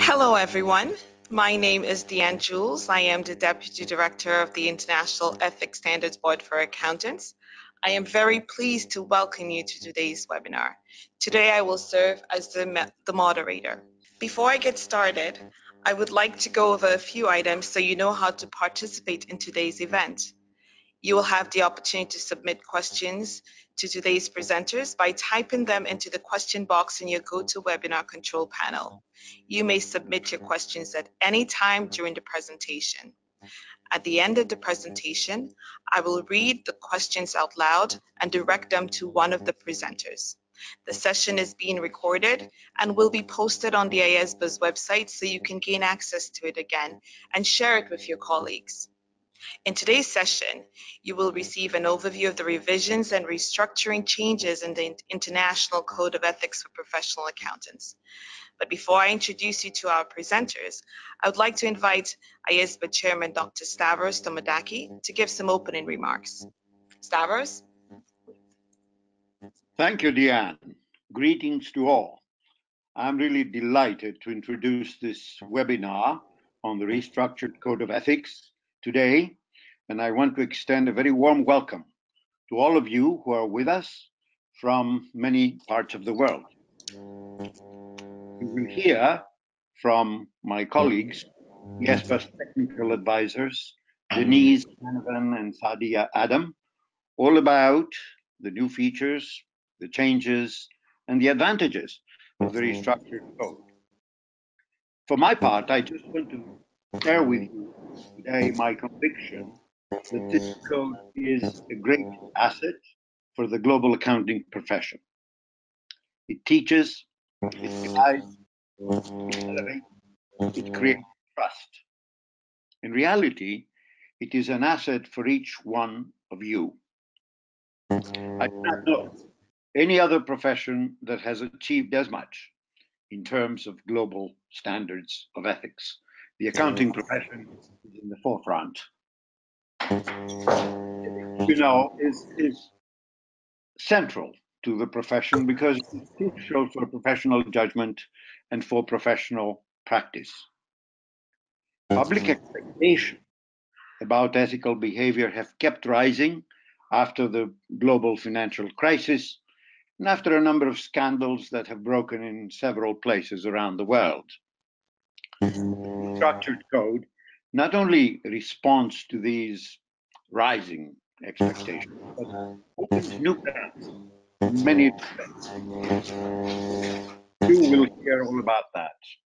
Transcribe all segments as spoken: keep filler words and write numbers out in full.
Hello everyone, my name is Deanne Jules. I am the Deputy Director of the International Ethics Standards Board for Accountants. I am very pleased to welcome you to today's webinar. Today I will serve as the, the moderator. Before I get started, I would like to go over a few items so you know how to participate in today's event. You will have the opportunity to submit questions to today's presenters by typing them into the question box in your GoToWebinar control panel. You may submit your questions at any time during the presentation. At the end of the presentation, I will read the questions out loud and direct them to one of the presenters. The session is being recorded and will be posted on the I E S B A's website so you can gain access to it again and share it with your colleagues. In today's session, you will receive an overview of the revisions and restructuring changes in the International Code of Ethics for Professional Accountants. But before I introduce you to our presenters, I would like to invite I E S B A Chairman Doctor Stavros Thomadakis to give some opening remarks. Stavros? Thank you, Deanne. Greetings to all. I'm really delighted to introduce this webinar on the Restructured Code of Ethics today, and I want to extend a very warm welcome to all of you who are with us from many parts of the world. You will hear from my colleagues, I E S B A's technical advisors, Denise Hanavan and Sadia Adam, all about the new features, the changes, and the advantages of the Restructured Code. For my part, I just want to share with you today my conviction that this code is a great asset for the global accounting profession. It teaches, it guides, it elevates, it creates trust. In reality, it is an asset for each one of you. I do not know any other profession that has achieved as much in terms of global standards of ethics. The accounting profession is in the forefront. You know, is, is central to the profession because it's crucial for professional judgment and for professional practice. Public expectations about ethical behavior have kept rising after the global financial crisis and after a number of scandals that have broken in several places around the world. The Structured Code not only responds to these rising expectations, but opens new paths in many respects. You will hear all about that.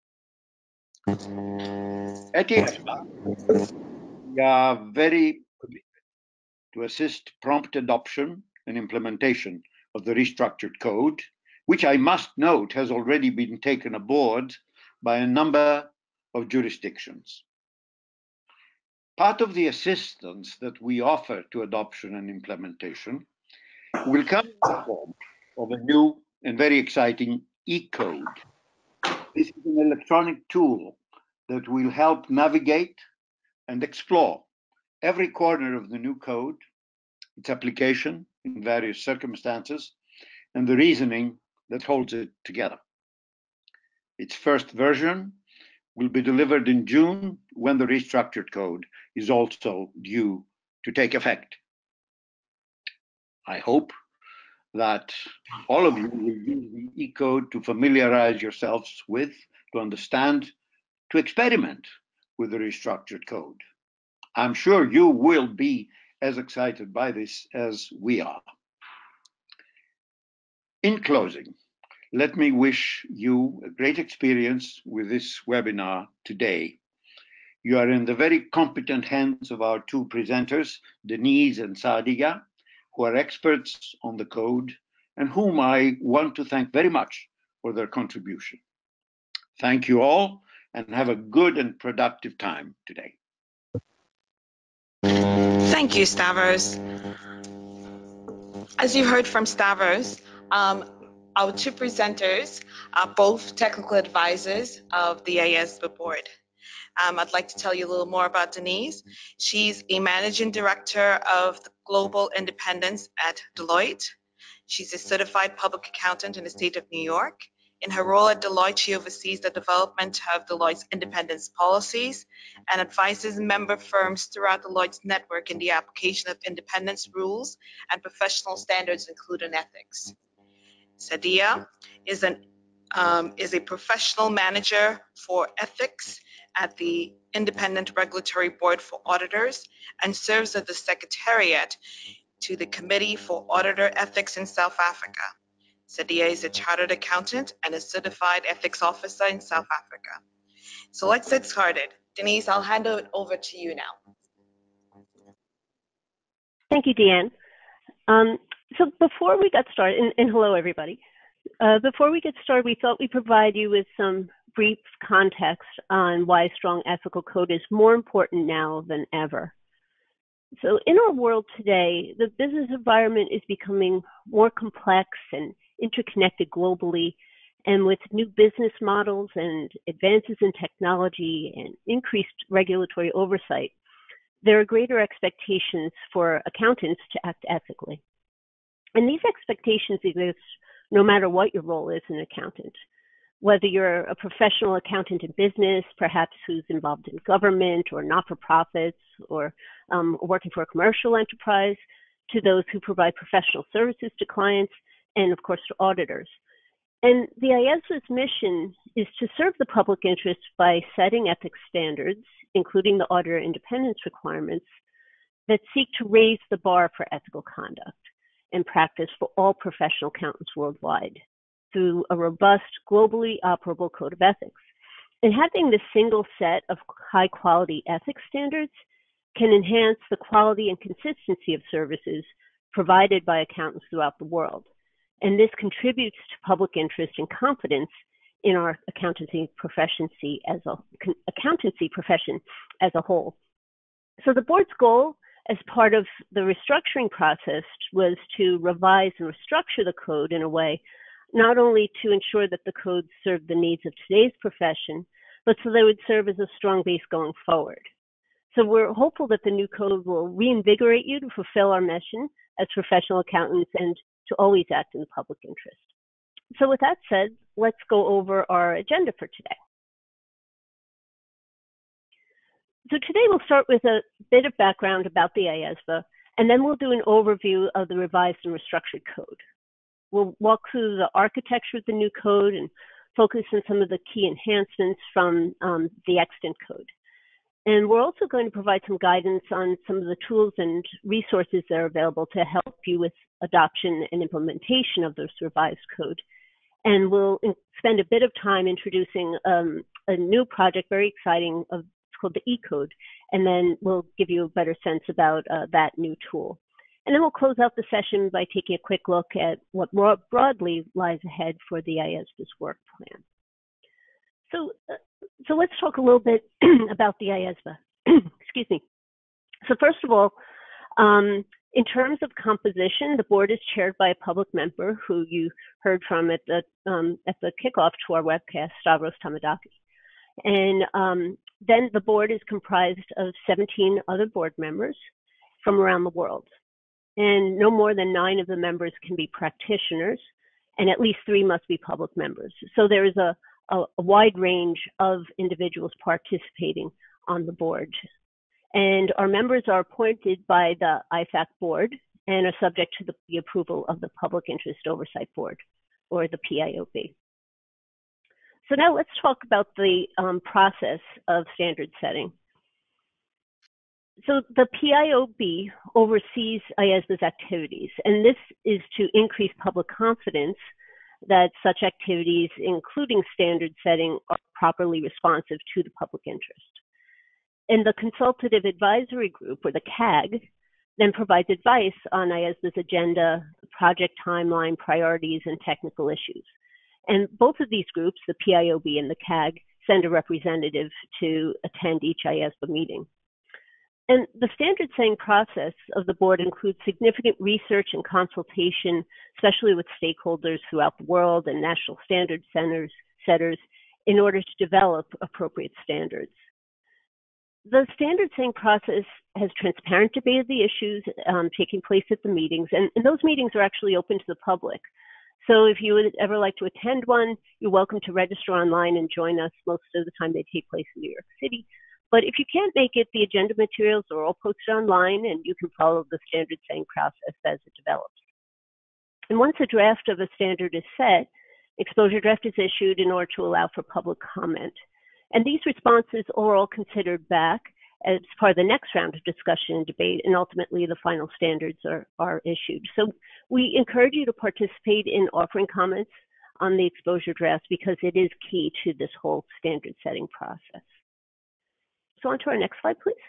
At I E S B A, we are very committed to assist prompt adoption and implementation of the Restructured Code, which I must note has already been taken aboard by a number of jurisdictions. Part of the assistance that we offer to adoption and implementation will come in the form of a new and very exciting e-code. This is an electronic tool that will help navigate and explore every corner of the new code, its application in various circumstances, and the reasoning that holds it together. Its first version will be delivered in June, when the Restructured Code is also due to take effect. I hope that all of you will use the e-code to familiarize yourselves with, to understand, to experiment with the Restructured Code. I'm sure you will be as excited by this as we are. In closing, let me wish you a great experience with this webinar today. You are in the very competent hands of our two presenters, Denise and Sadia, who are experts on the code and whom I want to thank very much for their contribution. Thank you all and have a good and productive time today. Thank you, Stavros. As you heard from Stavros, um, our two presenters are both technical advisors of the I E S B A board. Um, I'd like to tell you a little more about Denise. She's a managing director of the Global Independence at Deloitte. She's a certified public accountant in the state of New York. In her role at Deloitte, she oversees the development of Deloitte's independence policies and advises member firms throughout Deloitte's network in the application of independence rules and professional standards, including ethics. Sadia is, an, um, is a professional manager for ethics at the Independent Regulatory Board for Auditors and serves as the Secretariat to the Committee for Auditor Ethics in South Africa. Sadia is a chartered accountant and a certified ethics officer in South Africa. So let's get started. Denise, I'll hand it over to you now. Thank you, Deanne. Um, so before we got started, and, and hello, everybody. Uh, before we get started, we thought we'd provide you with some brief context on why strong ethical code is more important now than ever. So in our world today, the business environment is becoming more complex and interconnected globally, and with new business models and advances in technology and increased regulatory oversight, there are greater expectations for accountants to act ethically. And these expectations exist no matter what your role is as an accountant. Whether you're a professional accountant in business, perhaps who's involved in government or not-for-profits, or um, working for a commercial enterprise, to those who provide professional services to clients, and of course to auditors. And the I E S B A's mission is to serve the public interest by setting ethics standards, including the auditor independence requirements, that seek to raise the bar for ethical conduct and practice for all professional accountants worldwide through a robust, globally operable code of ethics. And having this single set of high-quality ethics standards can enhance the quality and consistency of services provided by accountants throughout the world. And this contributes to public interest and confidence in our accountancy profession as a, accountancy profession as a whole. So the board's goal as part of the restructuring process was to revise and restructure the code in a way not only to ensure that the codes serve the needs of today's profession, but so they would serve as a strong base going forward. So we're hopeful that the new code will reinvigorate you to fulfill our mission as professional accountants and to always act in the public interest. So with that said, let's go over our agenda for today. So today we'll start with a bit of background about the I E S B A, and then we'll do an overview of the revised and restructured code. We'll walk through the architecture of the new code and focus on some of the key enhancements from um, the extant code. And we're also going to provide some guidance on some of the tools and resources that are available to help you with adoption and implementation of this revised code. And we'll spend a bit of time introducing um, a new project, very exciting, of, it's called the E-Code, and then we'll give you a better sense about uh, that new tool. And then we'll close out the session by taking a quick look at what more broadly lies ahead for the I E S B A's work plan. So, uh, so let's talk a little bit about the I E S B A. Excuse me. So first of all, um, in terms of composition, the board is chaired by a public member who you heard from at the um, at the kickoff to our webcast, Stavros Thomadakis. And um, then the board is comprised of seventeen other board members from around the world. And no more than nine of the members can be practitioners, and at least three must be public members. So there is a, a, a wide range of individuals participating on the board. And our members are appointed by the I F A C board and are subject to the, the approval of the Public Interest Oversight Board, or the P I O B. So now let's talk about the um, process of standard setting. So the P I O B oversees I E S B A's activities, and this is to increase public confidence that such activities, including standard setting, are properly responsive to the public interest. And the Consultative Advisory Group, or the C A G, then provides advice on I E S B A's agenda, project timeline, priorities, and technical issues. And both of these groups, the P I O B and the C A G, send a representative to attend each I E S B A meeting. And the standard setting process of the board includes significant research and consultation, especially with stakeholders throughout the world and national standard centers, setters, in order to develop appropriate standards. The standard setting process has transparent debate of the issues um, taking place at the meetings, and, and those meetings are actually open to the public. So if you would ever like to attend one, you're welcome to register online and join us. Most of the time they take place in New York City. But if you can't make it, the agenda materials are all posted online and you can follow the standard setting process as it develops. And once a draft of a standard is set, exposure draft is issued in order to allow for public comment. And these responses are all considered back as part of the next round of discussion and debate, and ultimately the final standards are, are issued. So we encourage you to participate in offering comments on the exposure draft because it is key to this whole standard setting process. So on to our next slide, please.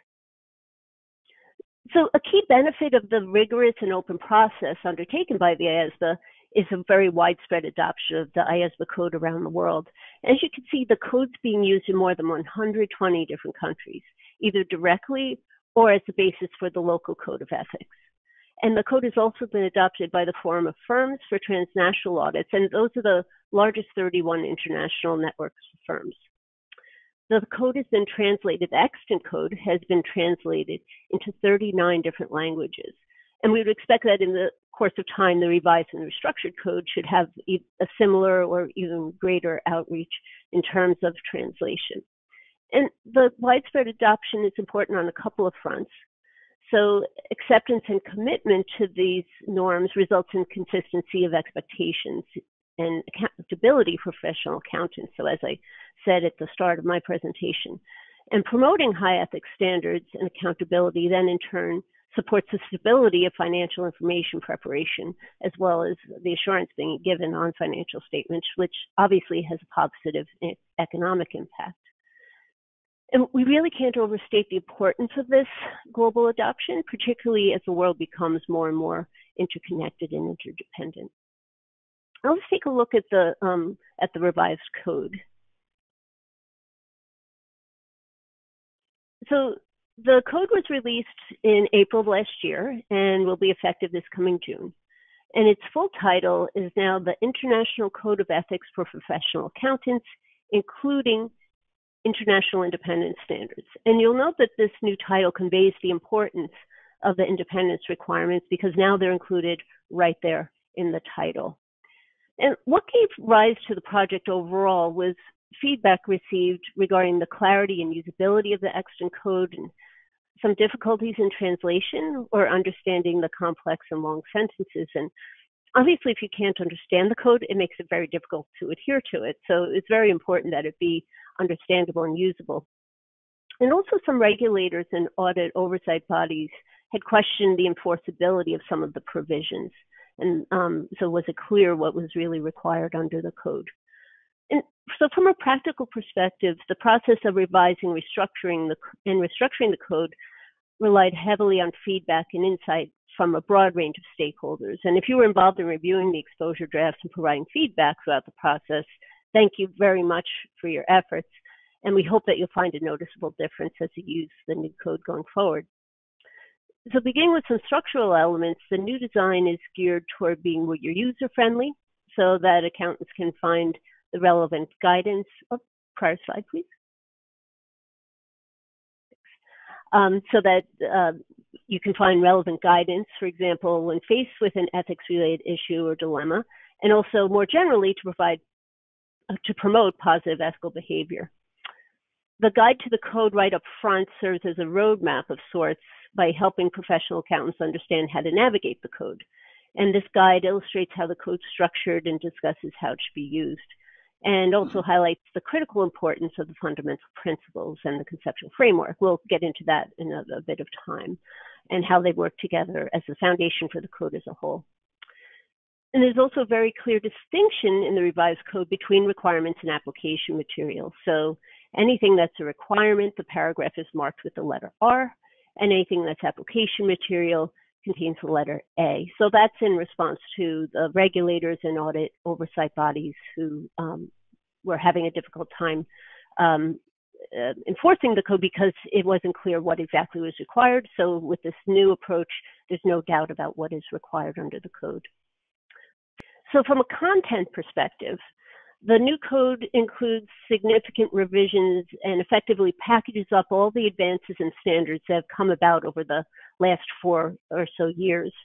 So a key benefit of the rigorous and open process undertaken by the I E S B A is a very widespread adoption of the I E S B A code around the world. As you can see, the code's being used in more than one hundred twenty different countries, either directly or as the basis for the local code of ethics. And the code has also been adopted by the Forum of Firms for transnational audits, and those are the largest thirty-one international networks of firms. The code has been translated, the extant code has been translated into thirty-nine different languages. And we would expect that in the course of time, the revised and restructured code should have a similar or even greater outreach in terms of translation. And the widespread adoption is important on a couple of fronts. So acceptance and commitment to these norms results in consistency of expectations and accountability for professional accountants. So as I said at the start of my presentation, and promoting high ethics standards and accountability then in turn supports the stability of financial information preparation, as well as the assurance being given on financial statements, which obviously has a positive economic impact. And we really can't overstate the importance of this global adoption, particularly as the world becomes more and more interconnected and interdependent. Now let's take a look at the, um, at the revised code. So the code was released in April of last year and will be effective this coming June. And its full title is now the International Code of Ethics for Professional Accountants, including International Independence Standards. And you'll note that this new title conveys the importance of the independence requirements because now they're included right there in the title. And what gave rise to the project overall was feedback received regarding the clarity and usability of the extant code and some difficulties in translation or understanding the complex and long sentences. And obviously, if you can't understand the code, it makes it very difficult to adhere to it. So it's very important that it be understandable and usable. And also some regulators and audit oversight bodies had questioned the enforceability of some of the provisions. And um, so was it clear what was really required under the code? And so from a practical perspective, the process of revising, restructuring the, and restructuring the code relied heavily on feedback and insight from a broad range of stakeholders. And if you were involved in reviewing the exposure drafts and providing feedback throughout the process, thank you very much for your efforts. And we hope that you'll find a noticeable difference as you use the new code going forward. So beginning with some structural elements, the new design is geared toward being more user-friendly so that accountants can find the relevant guidance. Oh, prior slide, please. Um, so that uh, you can find relevant guidance, for example, when faced with an ethics-related issue or dilemma, and also more generally to provide, uh, to promote positive ethical behavior. The guide to the code right up front serves as a roadmap of sorts by helping professional accountants understand how to navigate the code. And this guide illustrates how the code's structured and discusses how it should be used, and also highlights the critical importance of the fundamental principles and the conceptual framework. We'll get into that in a, a bit of time, and how they work together as the foundation for the code as a whole. And there's also a very clear distinction in the revised code between requirements and application material. So anything that's a requirement, the paragraph is marked with the letter R, and anything that's application material contains the letter A. So that's in response to the regulators and audit oversight bodies who um, were having a difficult time um, uh, enforcing the code because it wasn't clear what exactly was required. So with this new approach, there's no doubt about what is required under the code. So from a content perspective, the new code includes significant revisions and effectively packages up all the advances and standards that have come about over the last four or so years.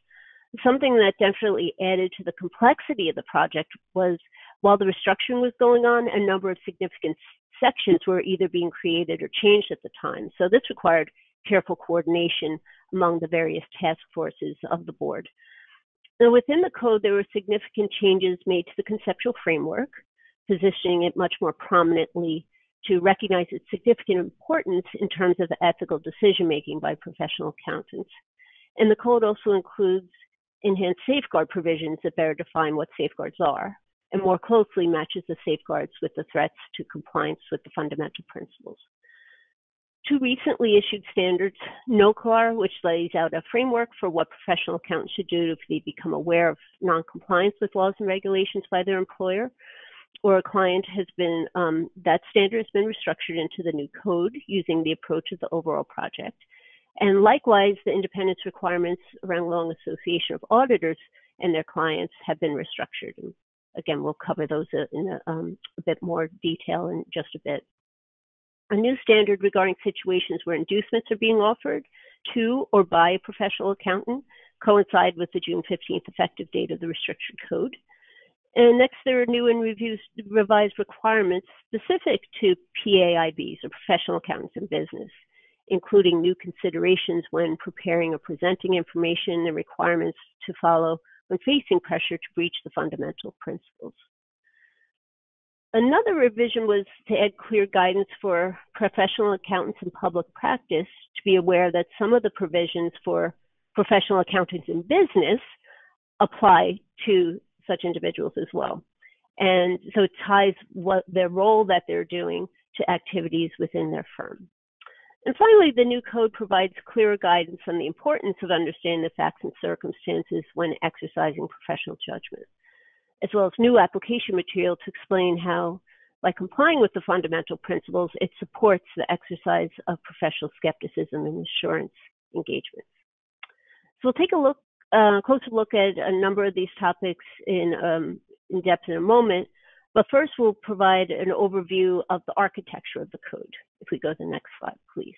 Something that definitely added to the complexity of the project was, while the restructuring was going on, a number of significant sections were either being created or changed at the time. So this required careful coordination among the various task forces of the board. Now, within the code, there were significant changes made to the conceptual framework, positioning it much more prominently to recognize its significant importance in terms of ethical decision-making by professional accountants. And the code also includes enhanced safeguard provisions that better define what safeguards are and more closely matches the safeguards with the threats to compliance with the fundamental principles. Two recently issued standards, NOCLAR, which lays out a framework for what professional accountants should do if they become aware of non-compliance with laws and regulations by their employer, or a client has been, um, that standard has been restructured into the new code using the approach of the overall project. And likewise, the independence requirements around long association of auditors and their clients have been restructured. And again, we'll cover those in a, um, a bit more detail in just a bit. A new standard regarding situations where inducements are being offered to or by a professional accountant coincide with the June fifteenth effective date of the Restructured Code. And next, there are new and reviews, revised requirements specific to P A I Bs, or professional accountants in business, including new considerations when preparing or presenting information and requirements to follow when facing pressure to breach the fundamental principles. Another revision was to add clear guidance for professional accountants in public practice to be aware that some of the provisions for professional accountants in business apply to such individuals as well. And so it ties what their role that they're doing to activities within their firm. And finally, the new code provides clearer guidance on the importance of understanding the facts and circumstances when exercising professional judgment, as well as new application material to explain how, by complying with the fundamental principles, it supports the exercise of professional skepticism and assurance engagements. So we'll take a look, uh, closer look at a number of these topics in, um, in depth in a moment, but first we'll provide an overview of the architecture of the code. If we go to the next slide, please.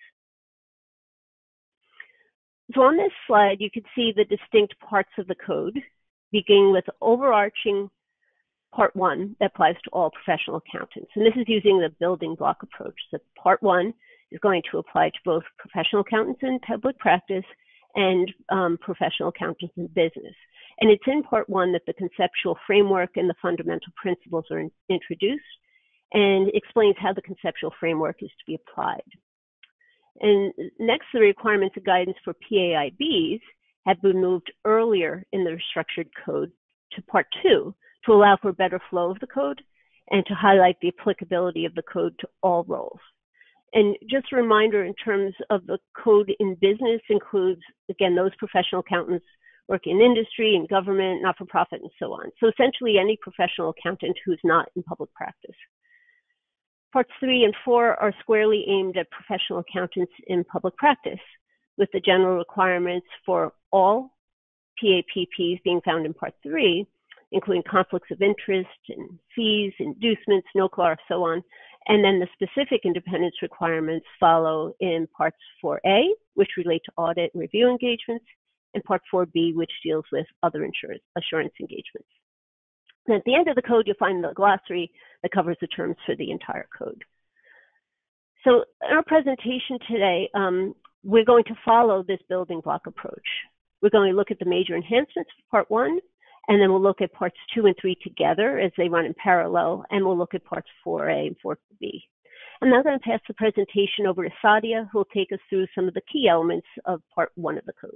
So on this slide, you can see the distinct parts of the code, beginning with overarching part one that applies to all professional accountants. And this is using the building block approach. So part one is going to apply to both professional accountants in public practice and um, professional accountants in business. And it's in part one that the conceptual framework and the fundamental principles are in, introduced, and explains how the conceptual framework is to be applied. And next, the requirements and guidance for P A I Bs have been moved earlier in the Restructured Code to part two to allow for a better flow of the code and to highlight the applicability of the code to all roles. And just a reminder in terms of the code in business includes, again, those professional accountants working in industry and government, not-for-profit, and so on. So essentially any professional accountant who's not in public practice. Parts three and four are squarely aimed at professional accountants in public practice, with the general requirements for all P A P Ps being found in part three, including conflicts of interest and fees, inducements, NOCLAR, so on. And then the specific independence requirements follow in parts four A, which relate to audit and review engagements, and part four B, which deals with other insurance, assurance engagements. And at the end of the code, you'll find the glossary that covers the terms for the entire code. So in our presentation today, um, we're going to follow this building block approach. We're going to look at the major enhancements for part one, and then we'll look at parts two and three together as they run in parallel, and we'll look at parts four A and four B. I'm now going to pass the presentation over to Sadia, who will take us through some of the key elements of part one of the code.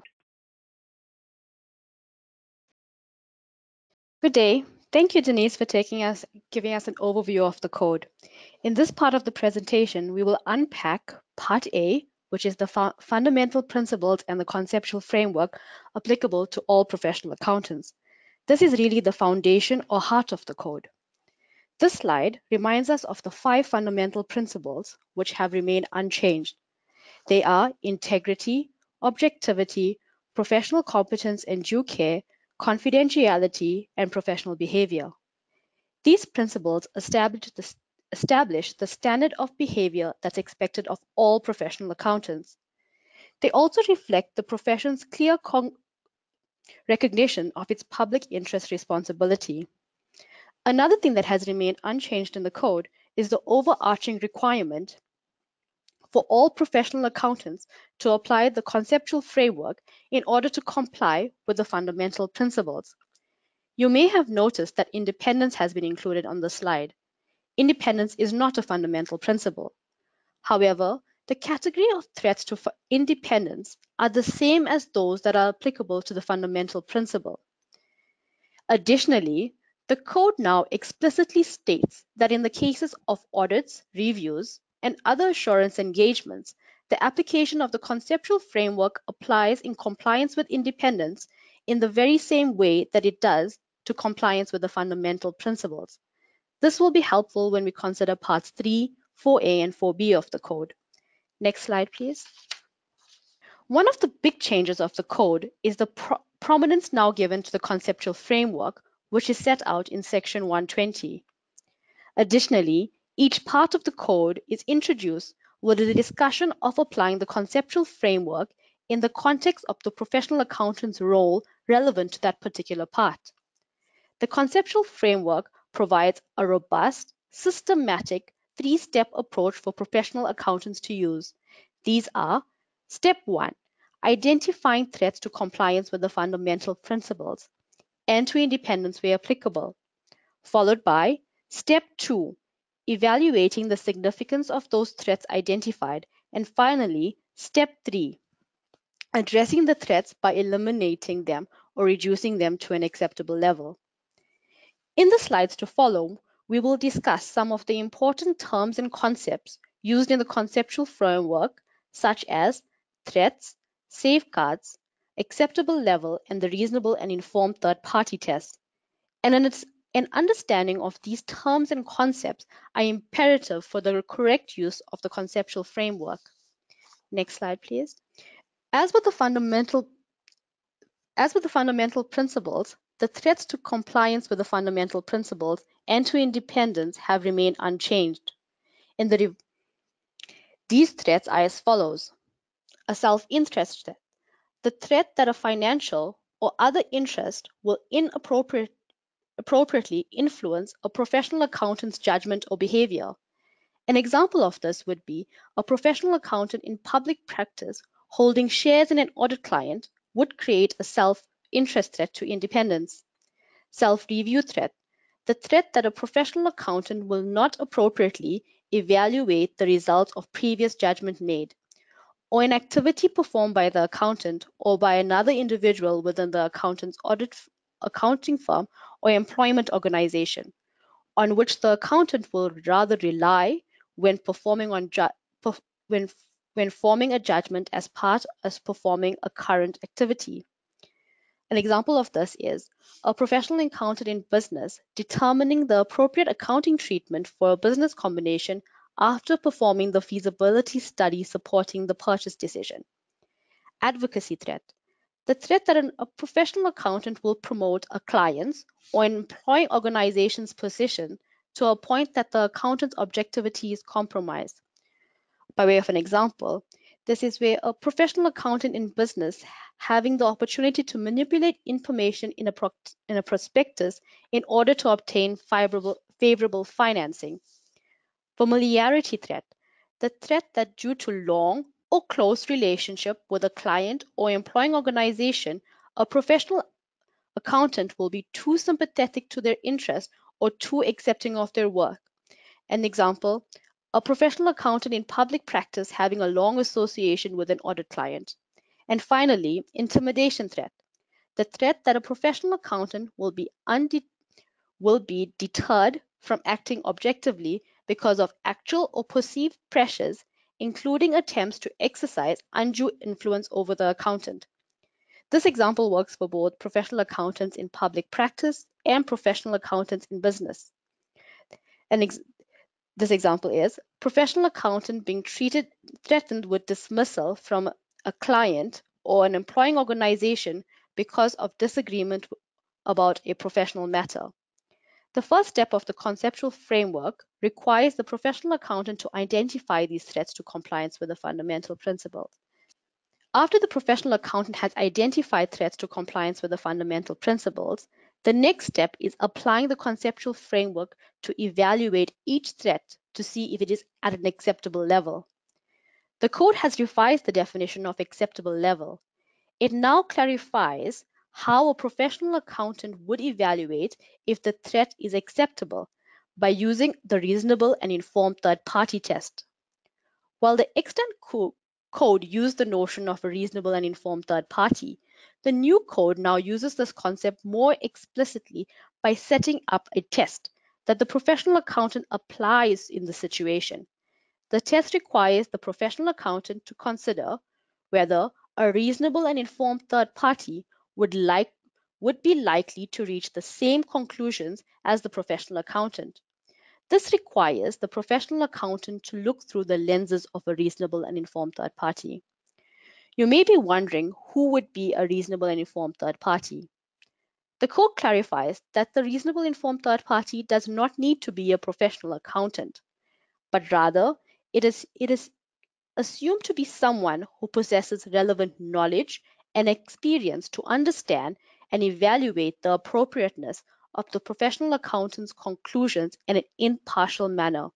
Good day. Thank you, Denise, for taking us, giving us an overview of the code. In this part of the presentation, we will unpack part A, which is the fu fundamental principles and the conceptual framework applicable to all professional accountants. This is really the foundation or heart of the code. This slide reminds us of the five fundamental principles which have remained unchanged. They are integrity, objectivity, professional competence and due care, confidentiality, and professional behavior. These principles establish the, establish the standard of behavior that's expected of all professional accountants. They also reflect the profession's clear con recognition of its public interest responsibility. Another thing that has remained unchanged in the code is the overarching requirement for all professional accountants to apply the conceptual framework in order to comply with the fundamental principles. You may have noticed that independence has been included on the slide. Independence is not a fundamental principle. However, the category of threats to independence are the same as those that are applicable to the fundamental principle. Additionally, the code now explicitly states that in the cases of audits, reviews, and other assurance engagements, the application of the conceptual framework applies in compliance with independence in the very same way that it does to compliance with the fundamental principles. This will be helpful when we consider parts three, four A, and four B of the code. Next slide, please. One of the big changes of the code is the pro prominence now given to the conceptual framework, which is set out in section one twenty. Additionally, each part of the code is introduced with a discussion of applying the conceptual framework in the context of the professional accountant's role relevant to that particular part. The conceptual framework provides a robust, systematic, three-step approach for professional accountants to use. These are: step one, identifying threats to compliance with the fundamental principles and to independence where applicable, followed by step two, evaluating the significance of those threats identified, and finally, step three, addressing the threats by eliminating them or reducing them to an acceptable level. In the slides to follow, we will discuss some of the important terms and concepts used in the conceptual framework, such as threats, safeguards, acceptable level, and the reasonable and informed third-party test. And an, an understanding of these terms and concepts are imperative for the correct use of the conceptual framework. Next slide, please. As with the fundamental, as with the fundamental principles, the threats to compliance with the fundamental principles and to independence have remained unchanged. In the These threats are as follows: a self-interest threat, the threat that a financial or other interest will inappropriate, appropriately influence a professional accountant's judgment or behavior. An example of this would be a professional accountant in public practice holding shares in an audit client would create a self-interest threat to independence. Self-review threat, the threat that a professional accountant will not appropriately evaluate the results of previous judgment made, or an activity performed by the accountant or by another individual within the accountant's audit accounting firm or employment organization, on which the accountant will rather rely when performing on when when forming a judgment as part of performing a current activity. An example of this is a professional accountant in business determining the appropriate accounting treatment for a business combination after performing the feasibility study supporting the purchase decision. Advocacy threat, the threat that an, a professional accountant will promote a client's or an employing organization's position to a point that the accountant's objectivity is compromised. By way of an example, this is where a professional accountant in business having the opportunity to manipulate information in a, pro in a prospectus in order to obtain favorable, favorable financing. Familiarity threat, the threat that due to long or close relationship with a client or employing organization, a professional accountant will be too sympathetic to their interests or too accepting of their work. An example, a professional accountant in public practice having a long association with an audit client. And finally, intimidation threat, the threat that a professional accountant will be, will be deterred from acting objectively because of actual or perceived pressures, including attempts to exercise undue influence over the accountant. This example works for both professional accountants in public practice and professional accountants in business. An ex This example is professional accountant being treated, threatened with dismissal from a client or an employing organization because of disagreement about a professional matter. The first step of the conceptual framework requires the professional accountant to identify these threats to compliance with the fundamental principles. After the professional accountant has identified threats to compliance with the fundamental principles, the next step is applying the conceptual framework to evaluate each threat to see if it is at an acceptable level. The code has revised the definition of acceptable level. It now clarifies how a professional accountant would evaluate if the threat is acceptable by using the reasonable and informed third-party test. While the extant co code used the notion of a reasonable and informed third party, the new code now uses this concept more explicitly by setting up a test that the professional accountant applies in the situation. The test requires the professional accountant to consider whether a reasonable and informed third party would, like, would be likely to reach the same conclusions as the professional accountant. This requires the professional accountant to look through the lenses of a reasonable and informed third party. You may be wondering who would be a reasonable and informed third party. The code clarifies that the reasonable informed third party does not need to be a professional accountant, but rather it is, it is assumed to be someone who possesses relevant knowledge and experience to understand and evaluate the appropriateness of the professional accountant's conclusions in an impartial manner.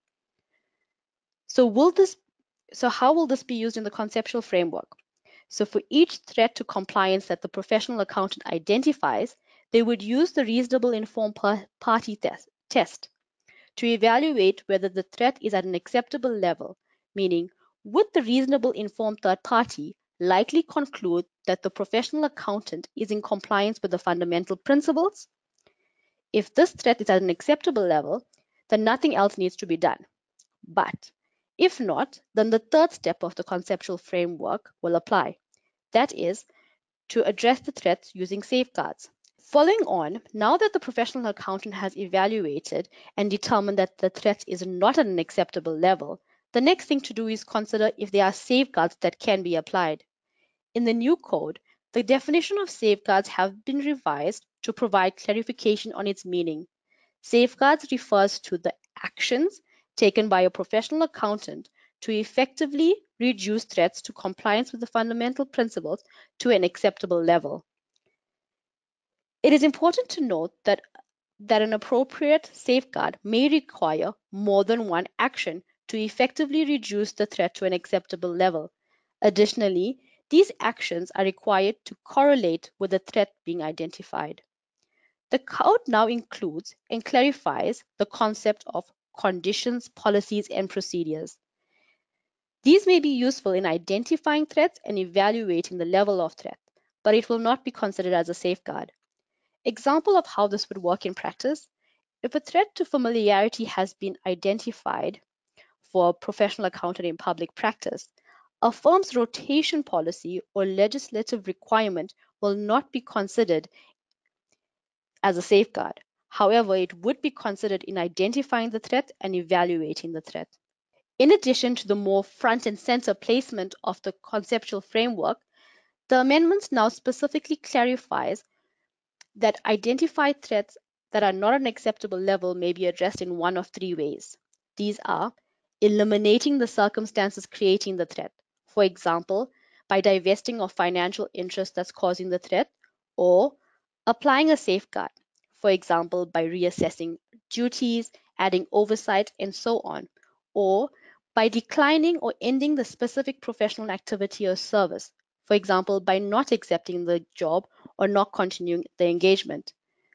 So will this so how will this be used in the conceptual framework? So for each threat to compliance that the professional accountant identifies, they would use the reasonable informed party test, test to evaluate whether the threat is at an acceptable level, meaning would the reasonable informed third party likely conclude that the professional accountant is in compliance with the fundamental principles? If this threat is at an acceptable level, then nothing else needs to be done. But if not, then the third step of the conceptual framework will apply. That is, to address the threats using safeguards. Following on, now that the professional accountant has evaluated and determined that the threat is not at an acceptable level, the next thing to do is consider if there are safeguards that can be applied. In the new code, the definition of safeguards have been revised to provide clarification on its meaning. Safeguards refers to the actions taken by a professional accountant to effectively reduce threats to compliance with the fundamental principles to an acceptable level. It is important to note that, that an appropriate safeguard may require more than one action to effectively reduce the threat to an acceptable level. Additionally, these actions are required to correlate with the threat being identified. The code now includes and clarifies the concept of conditions, policies, and procedures. These may be useful in identifying threats and evaluating the level of threat, but it will not be considered as a safeguard. Example of how this would work in practice: if a threat to familiarity has been identified for a professional accountant in public practice, a firm's rotation policy or legislative requirement will not be considered as a safeguard. However, it would be considered in identifying the threat and evaluating the threat. In addition to the more front and center placement of the conceptual framework, the amendments now specifically clarifies that identified threats that are not an acceptable level may be addressed in one of three ways. These are eliminating the circumstances creating the threat, for example, by divesting of financial interest that's causing the threat, or applying a safeguard, for example, by reassessing duties, adding oversight, and so on, or by declining or ending the specific professional activity or service, for example, by not accepting the job or not continuing the engagement.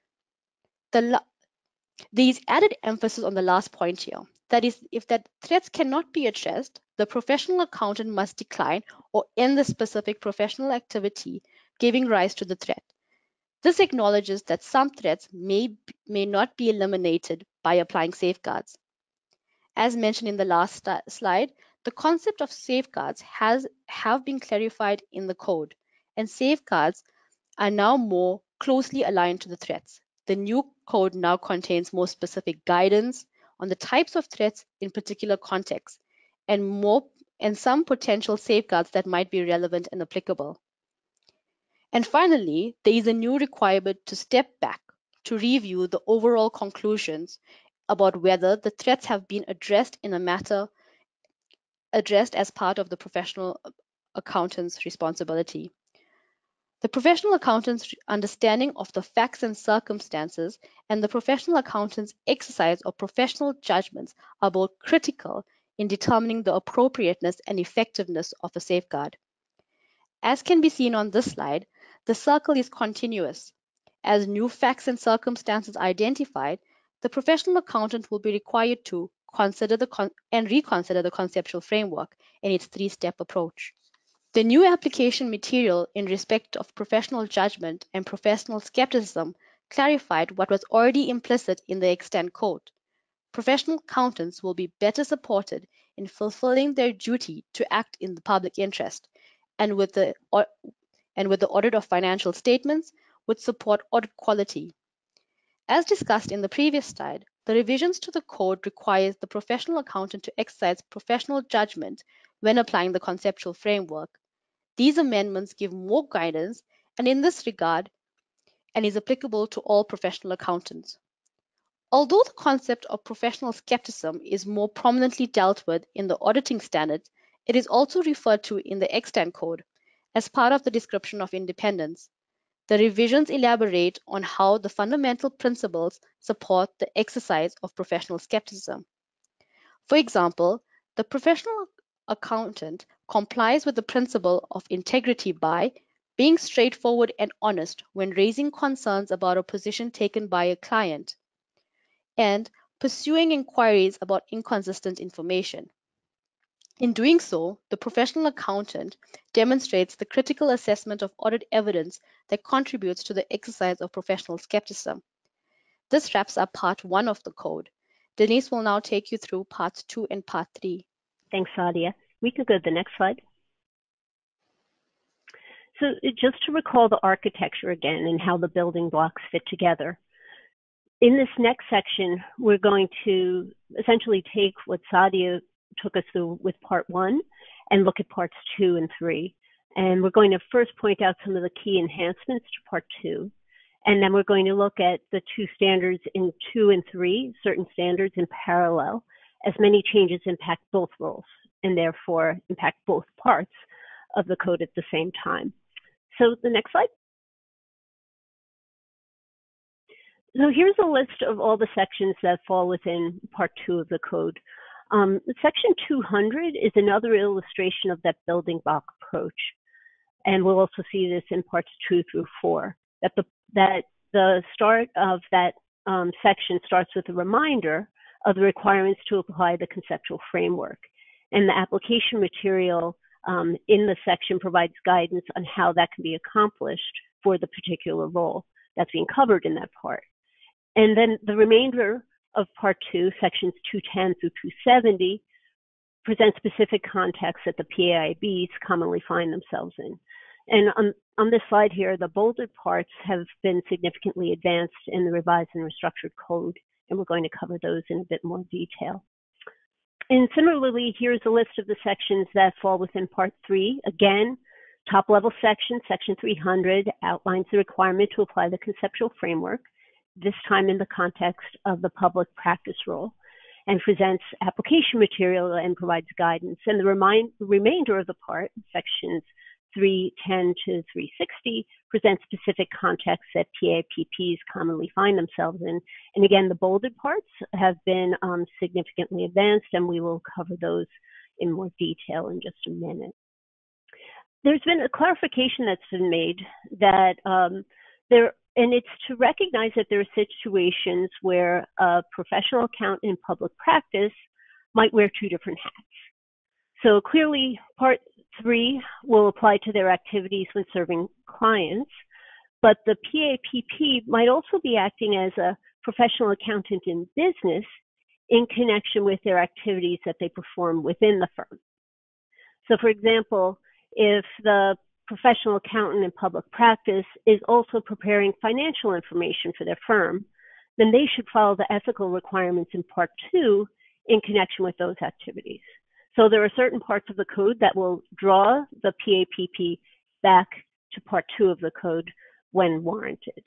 The These added emphasis on the last point here, that is, if that threats cannot be addressed, the professional accountant must decline or end the specific professional activity giving rise to the threat. This acknowledges that some threats may, may not be eliminated by applying safeguards. As mentioned in the last slide, the concept of safeguards has have been clarified in the code, and safeguards are now more closely aligned to the threats. The new code now contains more specific guidance on the types of threats in particular contexts, and more and some potential safeguards that might be relevant and applicable. And finally, there is a new requirement to step back to review the overall conclusions about whether the threats have been addressed in a matter addressed as part of the professional accountant's responsibility. The professional accountant's understanding of the facts and circumstances and the professional accountant's exercise of professional judgments are both critical in determining the appropriateness and effectiveness of a safeguard. As can be seen on this slide, the circle is continuous. As new facts and circumstances are identified, the professional accountant will be required to consider the con and reconsider the conceptual framework in its three-step approach. The new application material in respect of professional judgment and professional skepticism clarified what was already implicit in the extant code. Professional accountants will be better supported in fulfilling their duty to act in the public interest, and with the, and with the audit of financial statements would support audit quality. As discussed in the previous slide, the revisions to the code requires the professional accountant to exercise professional judgment when applying the conceptual framework. These amendments give more guidance and in this regard and is applicable to all professional accountants. Although the concept of professional skepticism is more prominently dealt with in the auditing standards, it is also referred to in the extant code as part of the description of independence. The revisions elaborate on how the fundamental principles support the exercise of professional skepticism. For example, the professional accountant complies with the principle of integrity by being straightforward and honest when raising concerns about a position taken by a client and pursuing inquiries about inconsistent information. In doing so, the professional accountant demonstrates the critical assessment of audit evidence that contributes to the exercise of professional skepticism. This wraps up part one of the code. Denise will now take you through parts two and part three. Thanks, Sadia. We could go to the next slide. So just to recall the architecture again and how the building blocks fit together. In this next section, we're going to essentially take what Sadia took us through with part one and look at parts two and three. And we're going to first point out some of the key enhancements to part two. And then we're going to look at the two standards in two and three, certain standards in parallel, as many changes impact both roles and therefore impact both parts of the code at the same time. So the next slide. So here's a list of all the sections that fall within part two of the code. Um, section two hundred is another illustration of that building block approach. And we'll also see this in parts two through four, that the, that the start of that um, section starts with a reminder of the requirements to apply the conceptual framework. And the application material um, in the section provides guidance on how that can be accomplished for the particular role that's being covered in that part. And then the remainder of part two, sections two ten through two seventy, present specific contexts that the P A I Bs commonly find themselves in. And on, on this slide here, the bolded parts have been significantly advanced in the revised and restructured code, and we're going to cover those in a bit more detail. And similarly, here's a list of the sections that fall within part three. Again, top level section, section three hundred, outlines the requirement to apply the conceptual framework, this time in the context of the public practice role, and presents application material and provides guidance. And the remind, remainder of the part, sections three ten to three sixty, presents specific contexts that P A P Ps commonly find themselves in. And again, the bolded parts have been um, significantly advanced, and we will cover those in more detail in just a minute. There's been a clarification that's been made that um, there And it's to recognize that there are situations where a professional accountant in public practice might wear two different hats. So clearly, part three will apply to their activities when serving clients, but the P A P P might also be acting as a professional accountant in business in connection with their activities that they perform within the firm. So for example, if the professional accountant in public practice is also preparing financial information for their firm, then they should follow the ethical requirements in part two in connection with those activities. So there are certain parts of the code that will draw the P A P P back to part two of the code when warranted.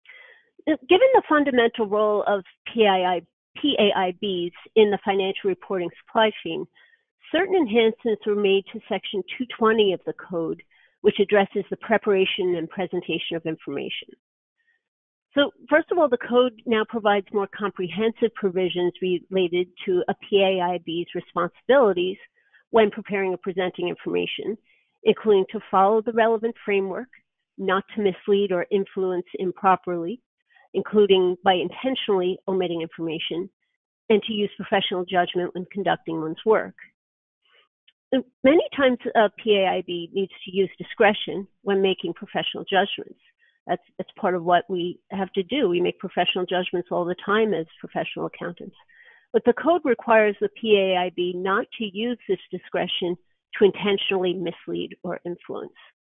Given the fundamental role of P A I Bs in the financial reporting supply chain, certain enhancements were made to Section two twenty of the Code, which addresses the preparation and presentation of information. So first of all, the Code now provides more comprehensive provisions related to a P A I B's responsibilities when preparing or presenting information, including to follow the relevant framework, not to mislead or influence improperly, including by intentionally omitting information, and to use professional judgment when conducting one's work. Many times a P A I B needs to use discretion when making professional judgments. That's, that's part of what we have to do. We make professional judgments all the time as professional accountants. But the Code requires the P A I B not to use this discretion to intentionally mislead or influence.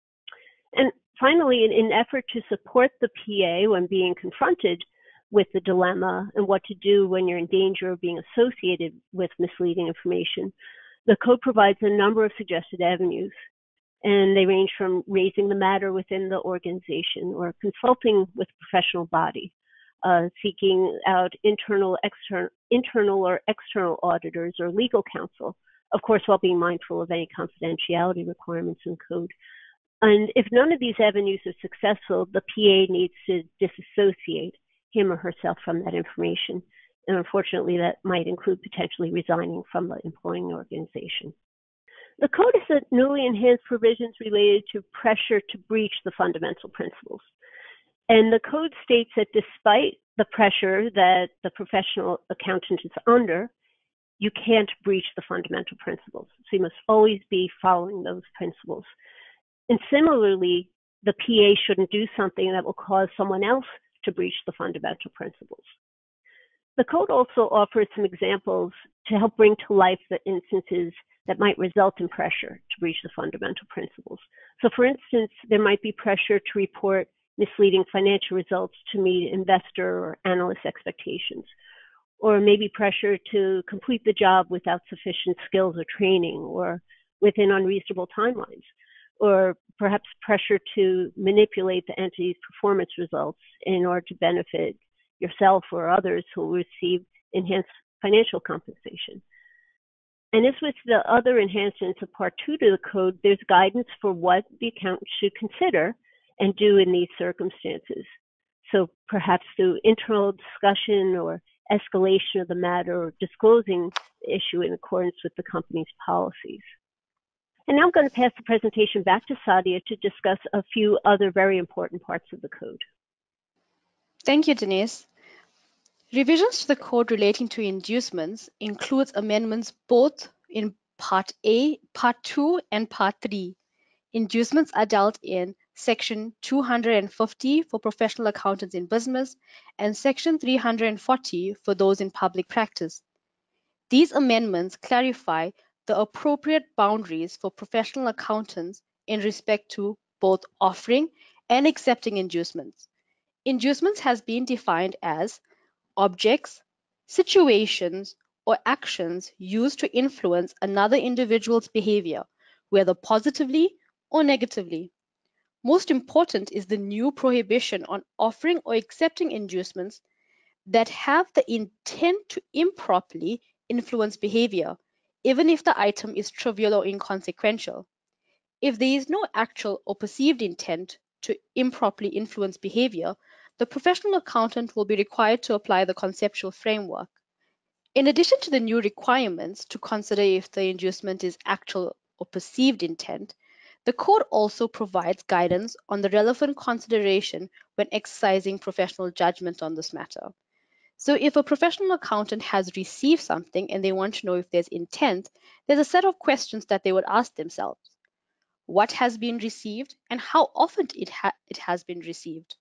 And finally, in an effort to support the P A when being confronted with the dilemma and what to do when you're in danger of being associated with misleading information, the Code provides a number of suggested avenues, and they range from raising the matter within the organization or consulting with a professional body, uh, seeking out internal, external, internal or external auditors or legal counsel, of course, while being mindful of any confidentiality requirements in Code. And if none of these avenues are successful, the P A needs to disassociate him or herself from that information. And unfortunately, that might include potentially resigning from the employing organization. The Code has newly enhanced provisions related to pressure to breach the fundamental principles. And the Code states that despite the pressure that the professional accountant is under, you can't breach the fundamental principles. So you must always be following those principles. And similarly, the P A shouldn't do something that will cause someone else to breach the fundamental principles. The Code also offers some examples to help bring to life the instances that might result in pressure to breach the fundamental principles. So for instance, there might be pressure to report misleading financial results to meet investor or analyst expectations, or maybe pressure to complete the job without sufficient skills or training, or within unreasonable timelines, or perhaps pressure to manipulate the entity's performance results in order to benefit yourself or others who will receive enhanced financial compensation. And as with the other enhancements of Part two to the Code, there's guidance for what the accountant should consider and do in these circumstances. So perhaps through internal discussion or escalation of the matter or disclosing the issue in accordance with the company's policies. And now I'm going to pass the presentation back to Sadia to discuss a few other very important parts of the Code. Thank you, Denise. Revisions to the Code relating to inducements includes amendments both in Part A, Part two, and Part three. Inducements are dealt in Section two hundred fifty for professional accountants in business and Section three hundred forty for those in public practice. These amendments clarify the appropriate boundaries for professional accountants in respect to both offering and accepting inducements. Inducements has been defined as objects, situations, or actions used to influence another individual's behavior, whether positively or negatively. Most important is the new prohibition on offering or accepting inducements that have the intent to improperly influence behavior, even if the item is trivial or inconsequential. If there is no actual or perceived intent to improperly influence behavior, the professional accountant will be required to apply the conceptual framework. In addition to the new requirements to consider if the inducement is actual or perceived intent, the Code also provides guidance on the relevant consideration when exercising professional judgment on this matter. So if a professional accountant has received something and they want to know if there's intent, there's a set of questions that they would ask themselves. What has been received and how often it, ha it has been received?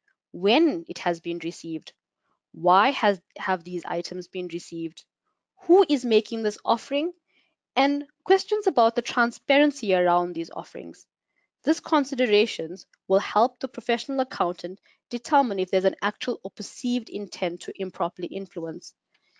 When it has been received? Why has, have these items been received? Who is making this offering? And questions about the transparency around these offerings. These considerations will help the professional accountant determine if there's an actual or perceived intent to improperly influence.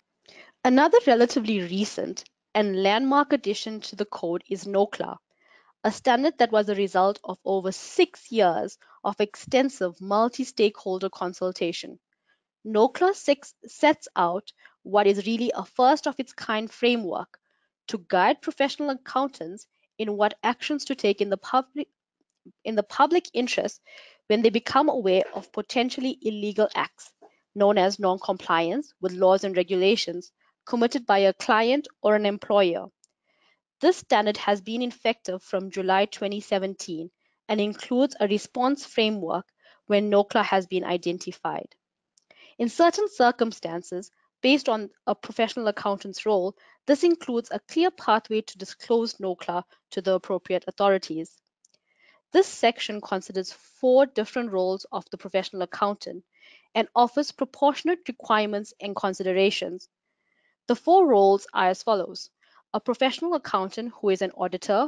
Another relatively recent and landmark addition to the Code is NOCLA, a standard that was a result of over six years of extensive multi-stakeholder consultation. NOCLA six sets out what is really a first-of-its-kind framework to guide professional accountants in what actions to take in the public in the public interest when they become aware of potentially illegal acts, known as non-compliance with laws and regulations committed by a client or an employer. This standard has been effective from July twenty seventeen and includes a response framework when NOCLA has been identified. In certain circumstances, based on a professional accountant's role, this includes a clear pathway to disclose NOCLA to the appropriate authorities. This section considers four different roles of the professional accountant and offers proportionate requirements and considerations. The four roles are as follows: a professional accountant who is an auditor,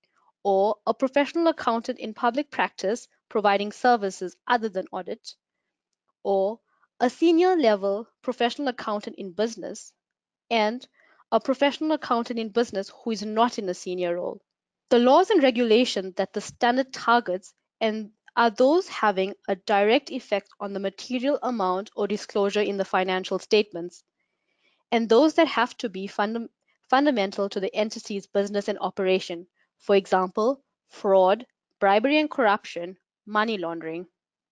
or a professional accountant in public practice providing services other than audit, or a senior level professional accountant in business, and a professional accountant in business who is not in a senior role. The laws and regulations that the standard targets and are those having a direct effect on the material amount or disclosure in the financial statements, and those that have to be funda fundamental to the entity's business and operation, for example, fraud, bribery and corruption, money laundering.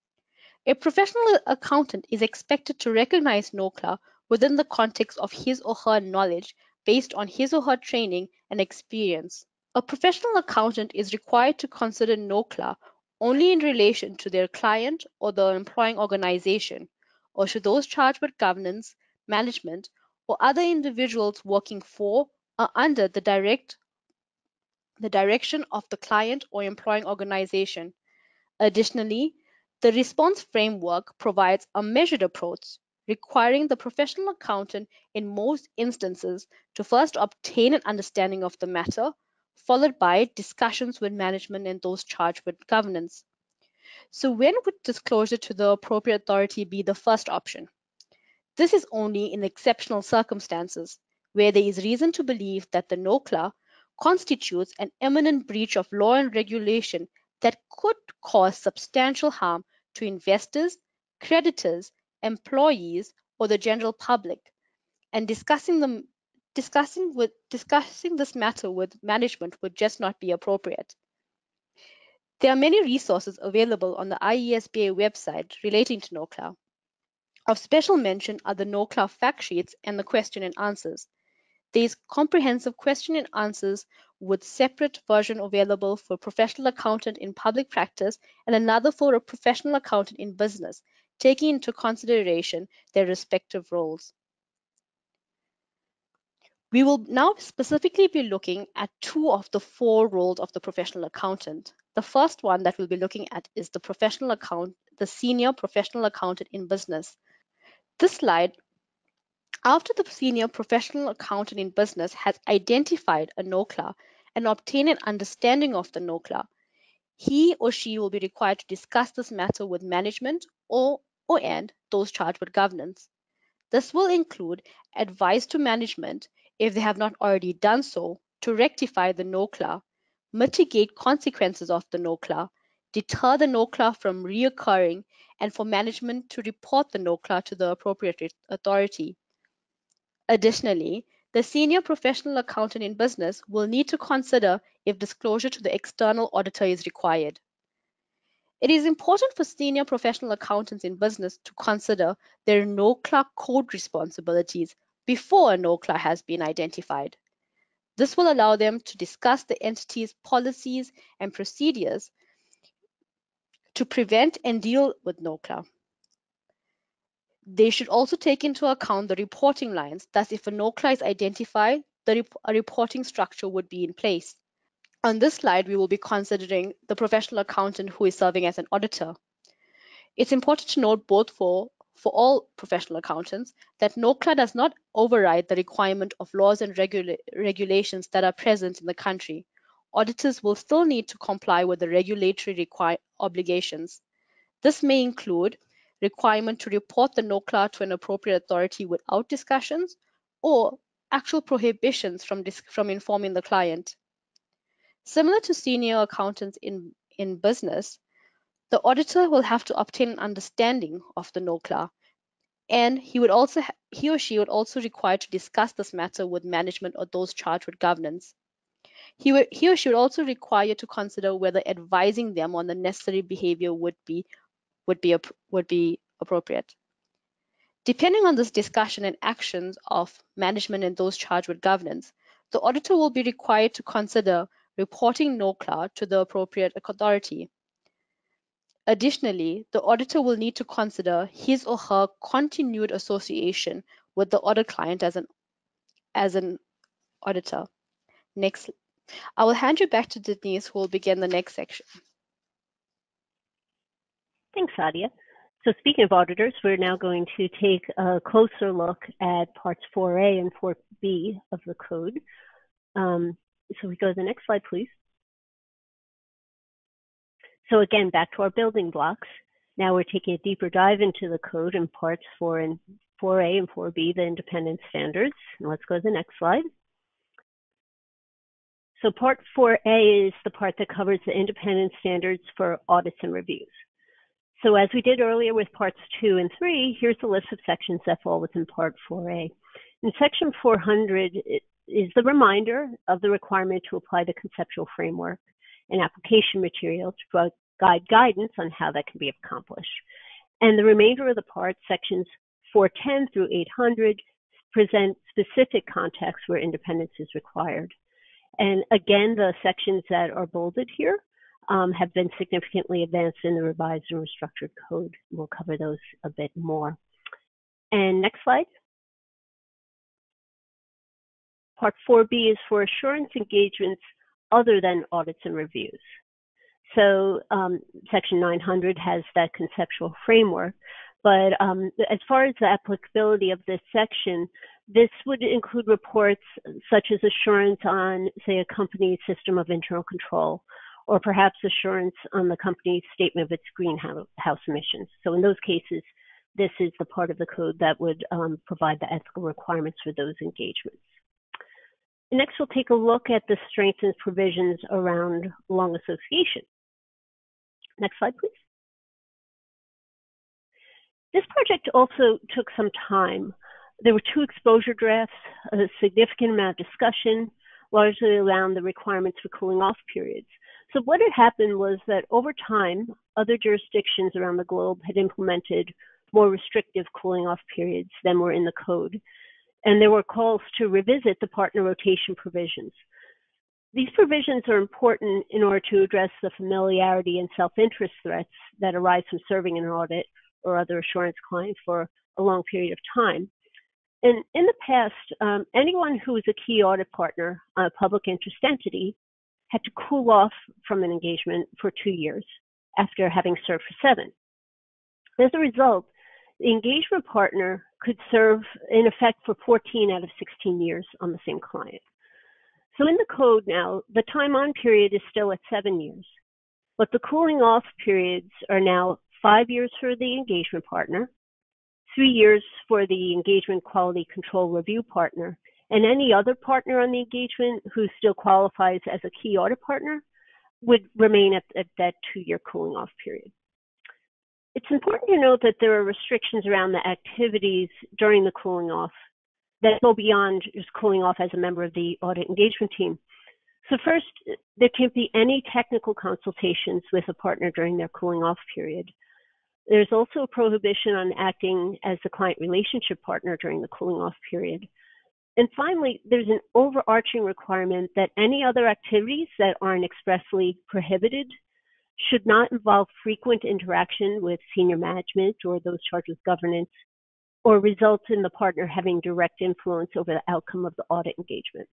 A professional accountant is expected to recognize NOCLA within the context of his or her knowledge based on his or her training and experience. A professional accountant is required to consider NOCLA only in relation to their client or the employing organization, or to those charged with governance, management, or other individuals working for or under the direct the direction of the client or employing organization. Additionally, the response framework provides a measured approach, requiring the professional accountant in most instances to first obtain an understanding of the matter, followed by discussions with management and those charged with governance. So when would disclosure to the appropriate authority be the first option? This is only in exceptional circumstances, where there is reason to believe that the NOCLA constitutes an imminent breach of law and regulation that could cause substantial harm to investors, creditors, employees, or the general public, and discussing them discussing with discussing this matter with management would just not be appropriate. There are many resources available on the I E S B A website relating to NOCLA. Of special mention are the NOCLA fact sheets and the question and answers. There is comprehensive question and answers with separate version available for professional accountant in public practice and another for a professional accountant in business, taking into consideration their respective roles. We will now specifically be looking at two of the four roles of the professional accountant. The first one that we'll be looking at is the professional account, the senior professional accountant in business. This slide, after the senior professional accountant in business has identified a NOCLA and obtained an understanding of the NOCLA, he or she will be required to discuss this matter with management or, or and those charged with governance. This will include advice to management, if they have not already done so, to rectify the NOCLA, mitigate consequences of the NOCLA, deter the NOCLA from reoccurring, and for management to report the NOCLA to the appropriate authority. Additionally, the senior professional accountant in business will need to consider if disclosure to the external auditor is required. It is important for senior professional accountants in business to consider their NOCLA code responsibilities before a NOCLA has been identified. This will allow them to discuss the entity's policies and procedures to prevent and deal with NOCLA. They should also take into account the reporting lines. Thus, if a NOCLA is identified, the rep a reporting structure would be in place. On this slide, we will be considering the professional accountant who is serving as an auditor. It's important to note both for, for all professional accountants that NOCLA does not override the requirement of laws and regula regulations that are present in the country. Auditors will still need to comply with the regulatory obligations. This may include requirement to report the NOCLA to an appropriate authority without discussions, or actual prohibitions from, from informing the client. Similar to senior accountants in, in business, the auditor will have to obtain an understanding of the NOCLA And he would also he or she would also require to discuss this matter with management or those charged with governance. He, would, he or she would also require to consider whether advising them on the necessary behavior would be would be would be appropriate. Depending on this discussion and actions of management and those charged with governance, the auditor will be required to consider reporting NOCLA to the appropriate authority. Additionally, the auditor will need to consider his or her continued association with the audit client as an as an auditor. Next, I will hand you back to Denise, who will begin the next section. Thanks, Sadia. So speaking of auditors, we're now going to take a closer look at parts four A and four B of the code. Um, so we go to the next slide, please. So again, back to our building blocks. Now we're taking a deeper dive into the code in parts four and four A and four B, the independent standards. And let's go to the next slide. So part four A is the part that covers the independent standards for audits and reviews. So as we did earlier with parts two and three, here's the list of sections that fall within part four A. In section four hundred is the reminder of the requirement to apply the conceptual framework and application material to provide guidance on how that can be accomplished. And the remainder of the part, sections four ten through eight hundred, present specific contexts where independence is required. And again, the sections that are bolded here um, have been significantly advanced in the revised and restructured code. We'll cover those a bit more. And next slide. Part four B is for assurance engagements other than audits and reviews. So um, section nine hundred has that conceptual framework, but um, as far as the applicability of this section, this would include reports such as assurance on, say, a company's system of internal control, or perhaps assurance on the company's statement of its greenhouse emissions. So in those cases, this is the part of the code that would um, provide the ethical requirements for those engagements. Next, we'll take a look at the strengthened provisions around long association. Next slide, please. This project also took some time. There were two exposure drafts, a significant amount of discussion, largely around the requirements for cooling off periods. So what had happened was that over time, other jurisdictions around the globe had implemented more restrictive cooling off periods than were in the code. And there were calls to revisit the partner rotation provisions. These provisions are important in order to address the familiarity and self-interest threats that arise from serving an audit or other assurance client for a long period of time. And in the past, um, anyone who was a key audit partner on a public interest entity had to cool off from an engagement for two years after having served for seven. As a result, the engagement partner could serve in effect for fourteen out of sixteen years on the same client. So in the code now, the time on period is still at seven years, but the cooling off periods are now five years for the engagement partner, three years for the engagement quality control review partner, and any other partner on the engagement who still qualifies as a key audit partner would remain at, at that two-year cooling off period. It's important to note that there are restrictions around the activities during the cooling off that go beyond just cooling off as a member of the audit engagement team. So first, there can't be any technical consultations with a partner during their cooling off period. There's also a prohibition on acting as the client relationship partner during the cooling off period. And finally, there's an overarching requirement that any other activities that aren't expressly prohibited should not involve frequent interaction with senior management or those charged with governance, or result in the partner having direct influence over the outcome of the audit engagement.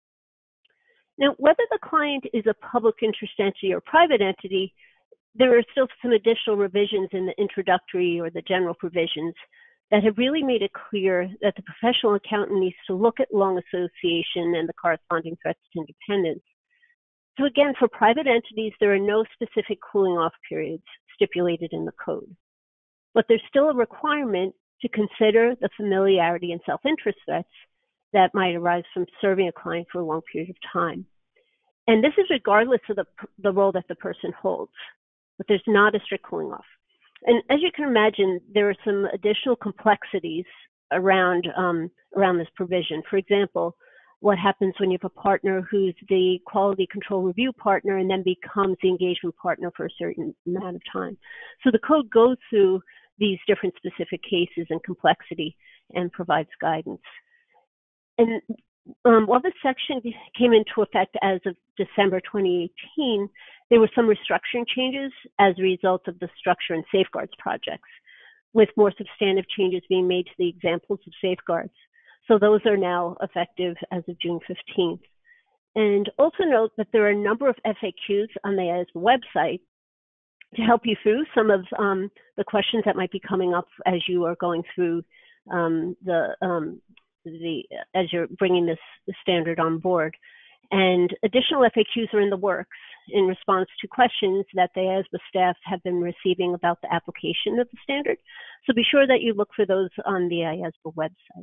Now, whether the client is a public interest entity or private entity, there are still some additional revisions in the introductory or the general provisions that have really made it clear that the professional accountant needs to look at long association and the corresponding threats to independence. So again, for private entities, there are no specific cooling off periods stipulated in the code, but there's still a requirement to consider the familiarity and self-interest threats that might arise from serving a client for a long period of time. And this is regardless of the, the role that the person holds, but there's not a strict cooling off. And as you can imagine, there are some additional complexities around, um, around this provision. For example, what happens when you have a partner who's the quality control review partner and then becomes the engagement partner for a certain amount of time. So the code goes through these different specific cases and complexity and provides guidance. And um, while this section came into effect as of December twenty eighteen, there were some restructuring changes as a result of the structure and safeguards projects, with more substantive changes being made to the examples of safeguards. So those are now effective as of June fifteenth. And also note that there are a number of F A Qs on the I E S B A website to help you through some of um, the questions that might be coming up as you are going through um, the, um, the, as you're bringing this standard on board. And additional F A Qs are in the works in response to questions that the I E S B A staff have been receiving about the application of the standard. So be sure that you look for those on the I E S B A website.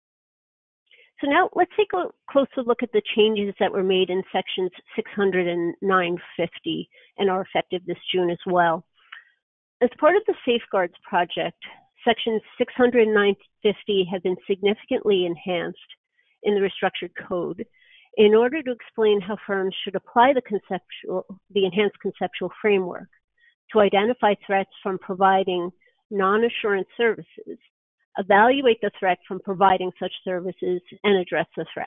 So now let's take a closer look at the changes that were made in sections six hundred and nine fifty and are effective this June as well. As part of the Safeguards project, sections six hundred and nine fifty have been significantly enhanced in the Restructured Code in order to explain how firms should apply the conceptual, the enhanced conceptual framework to identify threats from providing non-assurance services, evaluate the threat from providing such services, and address the threats.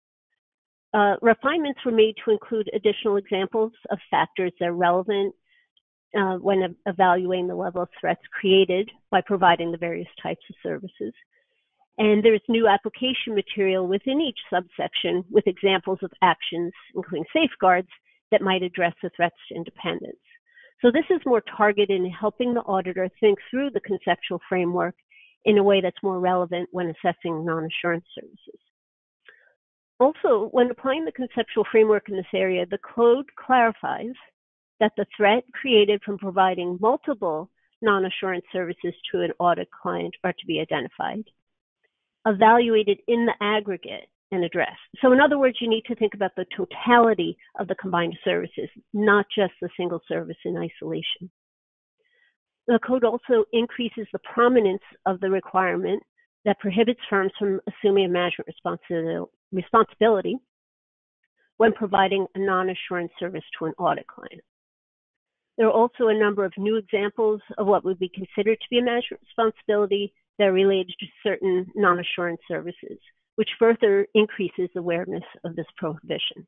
Uh, refinements were made to include additional examples of factors that are relevant uh, when evaluating the level of threats created by providing the various types of services. And there's new application material within each subsection with examples of actions, including safeguards, that might address the threats to independence. So this is more targeted in helping the auditor think through the conceptual framework in a way that's more relevant when assessing non-assurance services. Also, when applying the conceptual framework in this area, the code clarifies that the threat created from providing multiple non-assurance services to an audit client are to be identified, evaluated in the aggregate, and addressed. So in other words, you need to think about the totality of the combined services, not just the single service in isolation. The code also increases the prominence of the requirement that prohibits firms from assuming a management responsibility when providing a non-assurance service to an audit client. There are also a number of new examples of what would be considered to be a management responsibility that are related to certain non-assurance services, which further increases awareness of this prohibition.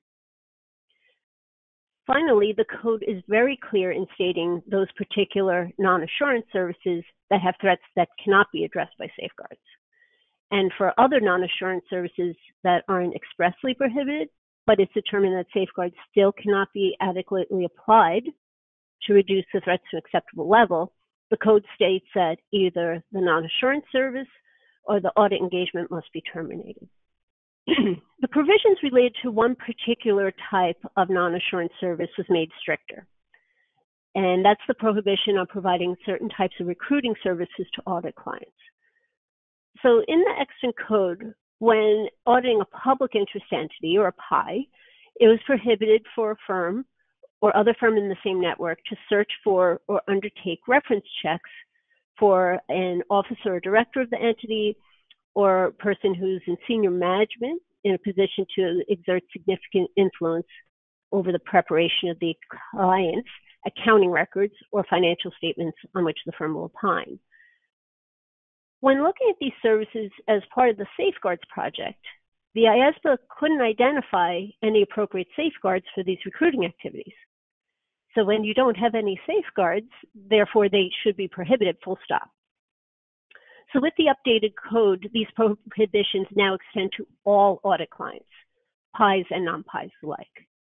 Finally, the code is very clear in stating those particular non-assurance services that have threats that cannot be addressed by safeguards. And for other non-assurance services that aren't expressly prohibited, but it's determined that safeguards still cannot be adequately applied to reduce the threats to an acceptable level, the code states that either the non-assurance service or the audit engagement must be terminated. The provisions related to one particular type of non-assurance service was made stricter. And that's the prohibition on providing certain types of recruiting services to audit clients. So in the Extant Code, when auditing a public interest entity or a P I, it was prohibited for a firm or other firm in the same network to search for or undertake reference checks for an officer or director of the entity or a person who's in senior management in a position to exert significant influence over the preparation of the client's accounting records or financial statements on which the firm will opine. When looking at these services as part of the Safeguards project, the I E S B A couldn't identify any appropriate safeguards for these recruiting activities. So when you don't have any safeguards, therefore they should be prohibited, full stop. So with the updated code, these prohibitions now extend to all audit clients, P Is and non-P Is alike.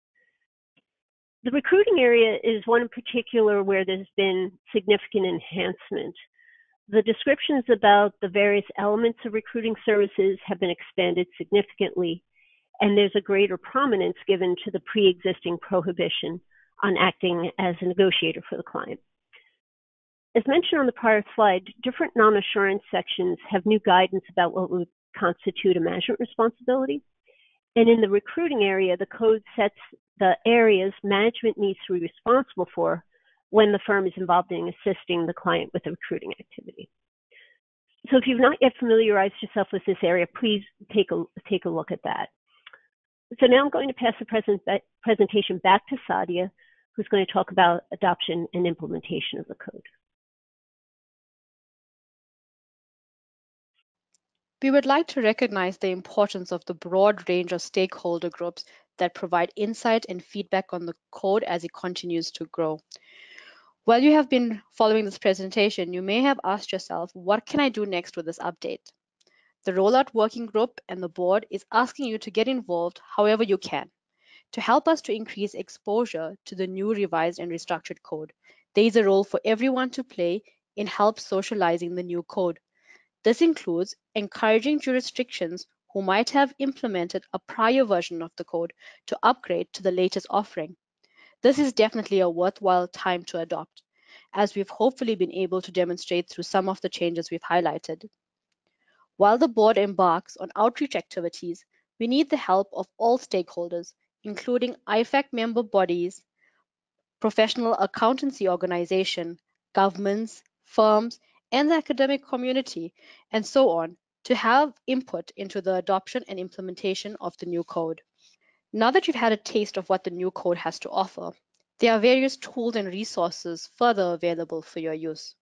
The recruiting area is one in particular where there's been significant enhancement. The descriptions about the various elements of recruiting services have been expanded significantly, and there's a greater prominence given to the pre-existing prohibition on acting as a negotiator for the client. As mentioned on the prior slide, different non-assurance sections have new guidance about what would constitute a management responsibility. And in the recruiting area, the code sets the areas management needs to be responsible for when the firm is involved in assisting the client with the recruiting activity. So if you've not yet familiarized yourself with this area, please take a, take a look at that. So now I'm going to pass the present, presentation back to Sadia, who's going to talk about adoption and implementation of the code. We would like to recognize the importance of the broad range of stakeholder groups that provide insight and feedback on the code as it continues to grow. While you have been following this presentation, you may have asked yourself, what can I do next with this update? The Rollout Working Group and the board is asking you to get involved however you can to help us to increase exposure to the new revised and restructured code. There is a role for everyone to play in help socializing the new code. This includes encouraging jurisdictions who might have implemented a prior version of the code to upgrade to the latest offering. This is definitely a worthwhile time to adopt, as we've hopefully been able to demonstrate through some of the changes we've highlighted. While the board embarks on outreach activities, we need the help of all stakeholders, including I F A C member bodies, professional accountancy organization, governments, firms, and the academic community, and so on, to have input into the adoption and implementation of the new code. Now that you've had a taste of what the new code has to offer, there are various tools and resources further available for your use.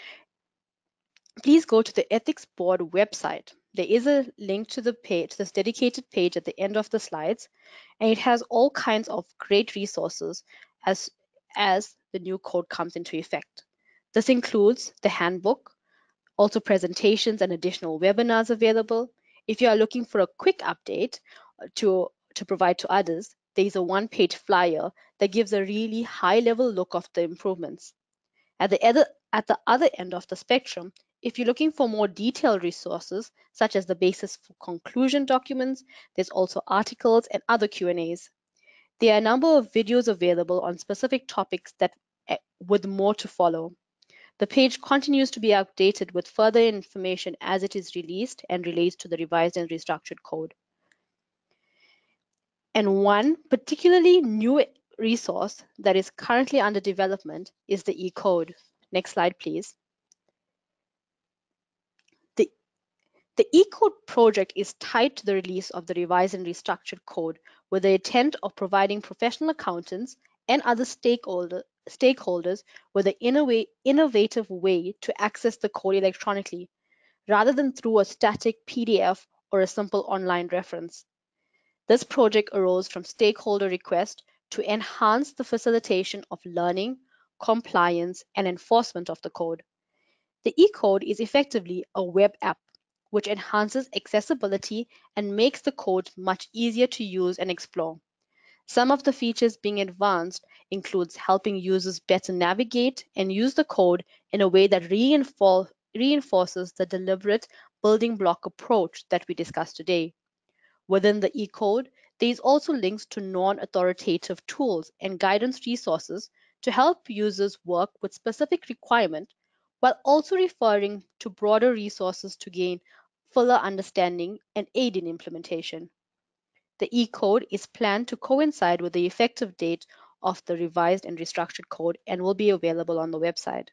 Please go to the Ethics Board website. There is a link to the page, this dedicated page at the end of the slides, and it has all kinds of great resources as, as the new code comes into effect. This includes the handbook, also presentations and additional webinars available. If you are looking for a quick update to, to provide to others, there is a one-page flyer that gives a really high-level look of the improvements. At the, other, at the other end of the spectrum, if you're looking for more detailed resources, such as the basis for conclusion documents, there's also articles and other Q and A's. There are a number of videos available on specific topics that, with more to follow. The page continues to be updated with further information as it is released and relates to the revised and restructured code. And one particularly new resource that is currently under development is the e-code. Next slide, please. The, the e-code project is tied to the release of the revised and restructured code with the intent of providing professional accountants and other stakeholder, stakeholders with an innovative way to access the code electronically, rather than through a static P D F or a simple online reference. This project arose from stakeholder request to enhance the facilitation of learning, compliance, and enforcement of the code. The e-code is effectively a web app which enhances accessibility and makes the code much easier to use and explore. Some of the features being advanced includes helping users better navigate and use the code in a way that reinforce, reinforces the deliberate building block approach that we discussed today. Within the e-code, there is also links to non-authoritative tools and guidance resources to help users work with specific requirements, while also referring to broader resources to gain fuller understanding and aid in implementation. The e-code is planned to coincide with the effective date of the revised and restructured code and will be available on the website.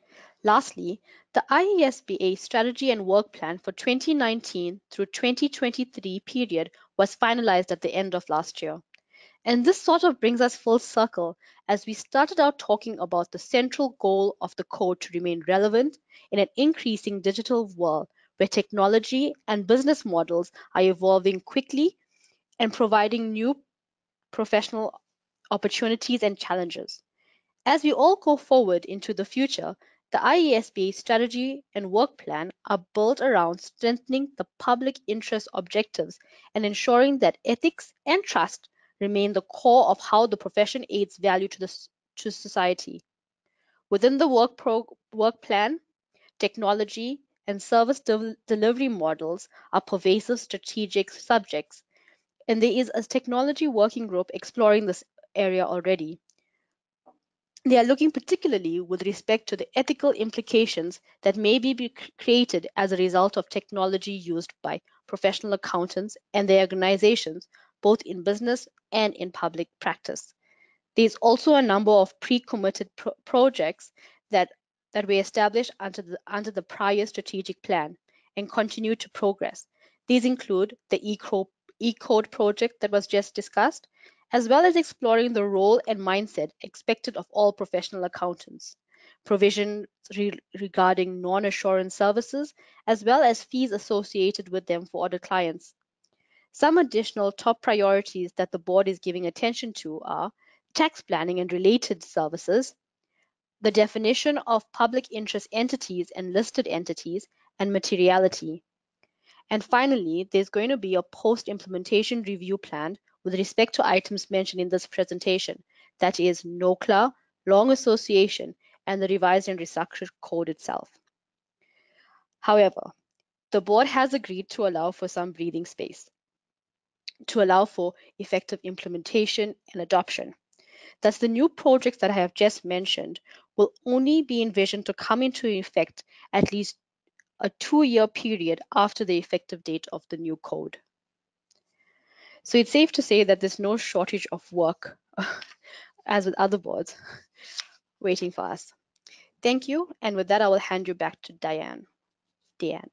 Lastly, the I E S B A Strategy and Work Plan for twenty nineteen through twenty twenty-three period was finalized at the end of last year. And this sort of brings us full circle as we started out talking about the central goal of the code to remain relevant in an increasing digital world where technology and business models are evolving quickly and providing new professional opportunities and challenges. As we all go forward into the future, the I E S B A strategy and work plan are built around strengthening the public interest objectives and ensuring that ethics and trust remain the core of how the profession adds value to, the, to society. Within the work, pro, work plan, technology and service de delivery models are pervasive strategic subjects, and there is a technology working group exploring this area already. They are looking particularly with respect to the ethical implications that may be created as a result of technology used by professional accountants and their organizations, both in business and in public practice. There's also a number of pre-committed pro projects that, that were established under the, under the prior strategic plan and continue to progress. These include the E-Code project that was just discussed, as well as exploring the role and mindset expected of all professional accountants, provision re regarding non-assurance services, as well as fees associated with them for audit clients. Some additional top priorities that the board is giving attention to are tax planning and related services, the definition of public interest entities and listed entities, and materiality. And finally, there's going to be a post-implementation review plan with respect to items mentioned in this presentation, that is N O C L A, long association, and the revised and restructured code itself. However, the board has agreed to allow for some breathing space to allow for effective implementation and adoption. Thus, the new projects that I have just mentioned will only be envisioned to come into effect at least a two-year period after the effective date of the new code. So it's safe to say that there's no shortage of work, as with other boards, waiting for us. Thank you, and with that, I will hand you back to Diane. Diane.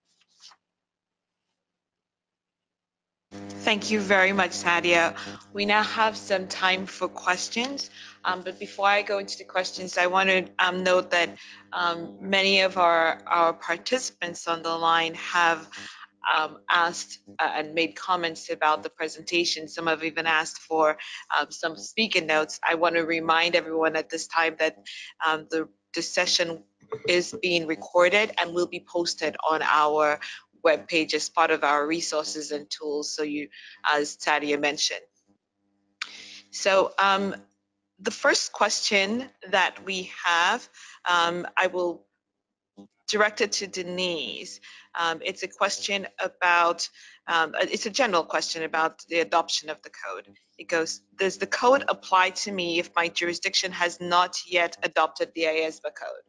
Thank you very much, Sadia. We now have some time for questions, um, but before I go into the questions, I want to um, note that um, many of our, our participants on the line have um, asked uh, and made comments about the presentation. Some have even asked for um, some speaking notes. I want to remind everyone at this time that um, the, the session is being recorded and will be posted on our web page as part of our resources and tools, so you, as Sadia mentioned. So um, the first question that we have, um, I will direct it to Denise. Um, it's a question about, um, it's a general question about the adoption of the code. It goes, does the code apply to me if my jurisdiction has not yet adopted the I E S B A code?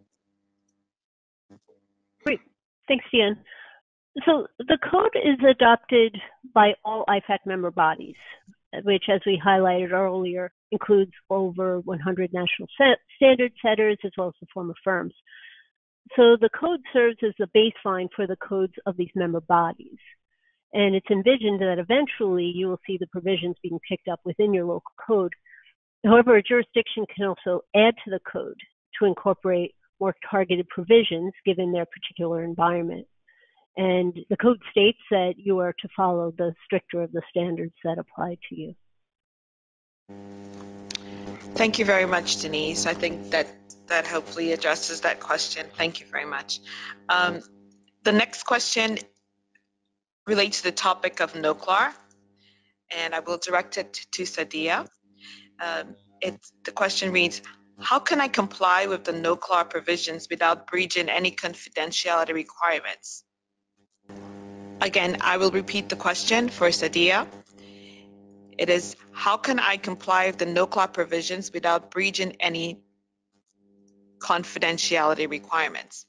Great, thanks, Diane. So the code is adopted by all I FAC member bodies, which, as we highlighted earlier, includes over one hundred national standard setters as well as the former firms. So the code serves as the baseline for the codes of these member bodies. And it's envisioned that eventually you will see the provisions being picked up within your local code. However, a jurisdiction can also add to the code to incorporate more targeted provisions given their particular environment. And the code states that you are to follow the stricter of the standards that apply to you. Thank you very much, Denise. I think that that hopefully addresses that question. Thank you very much. Um, the next question relates to the topic of N O C L A, and I will direct it to Sadia. Um, it, the question reads, how can I comply with the N O C L A provisions without breaching any confidentiality requirements? Again, I will repeat the question for Sadia. It is, how can I comply with the N O C L A provisions without breaching any confidentiality requirements?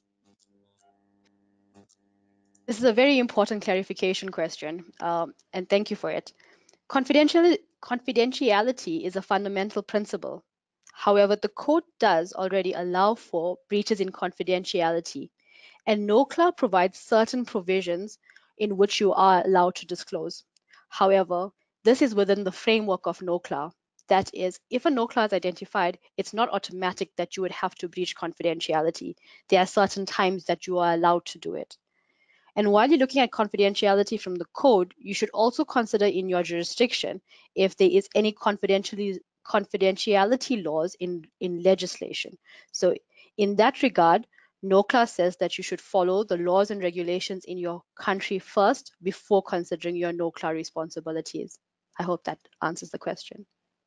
This is a very important clarification question, um, and thank you for it. Confidentiality, confidentiality is a fundamental principle. However, the code does already allow for breaches in confidentiality, and N O C L A provides certain provisions in which you are allowed to disclose. However, this is within the framework of N O C L A. That is, if a N O C L A is identified, it's not automatic that you would have to breach confidentiality. There are certain times that you are allowed to do it. And while you're looking at confidentiality from the code, you should also consider in your jurisdiction if there is any confidentiality confidentiality laws in, in legislation. So in that regard, N O C L A says that you should follow the laws and regulations in your country first before considering your N O C L A responsibilities. I hope that answers the question.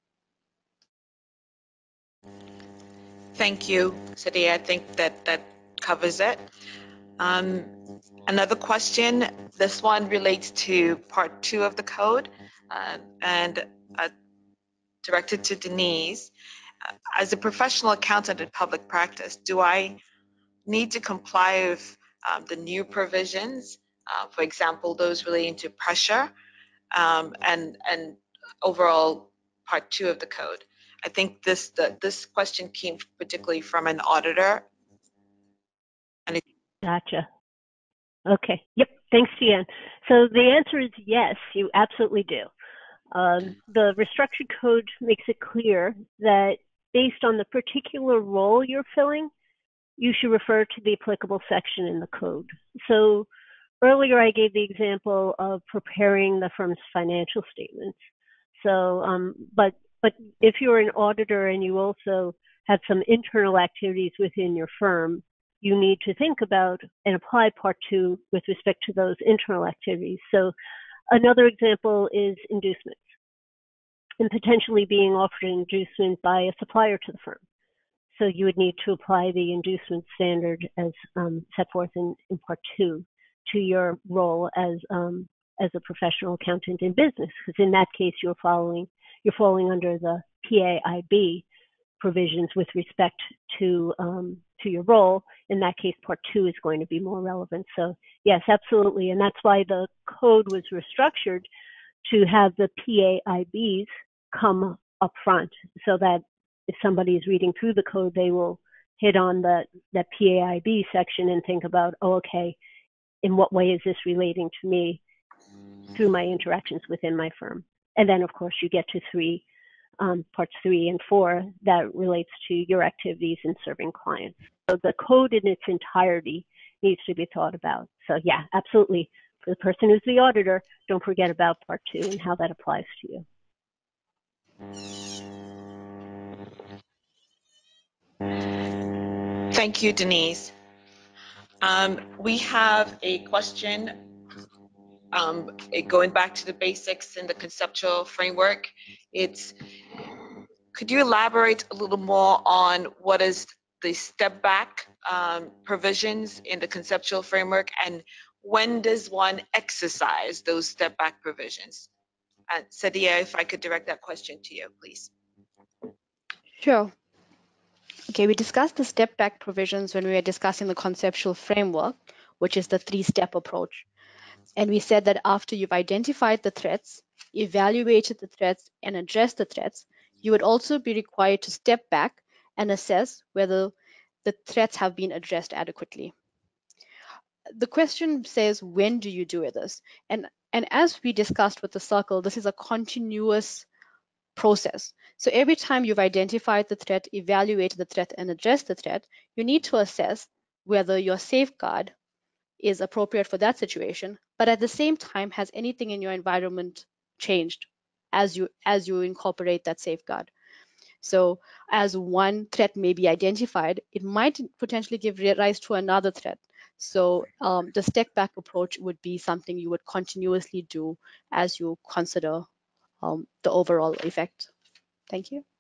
Thank you, Sadia. I think that that covers it. Um, another question, this one relates to part two of the code uh, and uh, directed to Denise. Uh, as a professional accountant in public practice, do I need to comply with um, the new provisions, uh, for example, those relating to pressure um, and, and overall part two of the code? I think this the, this question came particularly from an auditor. And it, Gotcha. Okay. Yep. Thanks, Deanne. So the answer is yes, you absolutely do. Um, the restructured code makes it clear that based on the particular role you're filling, you should refer to the applicable section in the code. So earlier I gave the example of preparing the firm's financial statements. So, um, but but if you're an auditor and you also have some internal activities within your firm, you need to think about and apply part two with respect to those internal activities. So another example is inducements, and potentially being offered an inducement by a supplier to the firm. So you would need to apply the inducement standard as um, set forth in, in part two to your role as um, as a professional accountant in business, because in that case you're following you're falling under the P A I B provisions with respect to um, to your role. In that case, part two is going to be more relevant. So yes, absolutely, and that's why the code was restructured to have the P A I Bs come up front, so that if somebody is reading through the code, they will hit on the that P A I B section and think about, oh, okay, in what way is this relating to me through my interactions within my firm? And then, of course, you get to three, um, parts three and four that relates to your activities in serving clients. So the code in its entirety needs to be thought about. So yeah, absolutely. For the person who's the auditor, don't forget about part two and how that applies to you. thank you, Denise. Um, we have a question um, going back to the basics in the conceptual framework. It's, could you elaborate a little more on what is the step back um, provisions in the conceptual framework, and when does one exercise those step back provisions? Uh, Sadia, if I could direct that question to you, please. Sure. Okay, we discussed the step back provisions when we were discussing the conceptual framework, which is the three-step approach. And we said that after you've identified the threats, evaluated the threats, and addressed the threats, you would also be required to step back and assess whether the threats have been addressed adequately. The question says, when do you do this? And, and as we discussed with the circle, this is a continuous process. So every time you've identified the threat, evaluated the threat, and addressed the threat, you need to assess whether your safeguard is appropriate for that situation, but at the same time, has anything in your environment changed as you as you incorporate that safeguard? So as one threat may be identified, it might potentially give rise to another threat. So um, the step back approach would be something you would continuously do as you consider um, the overall effect. Thank you.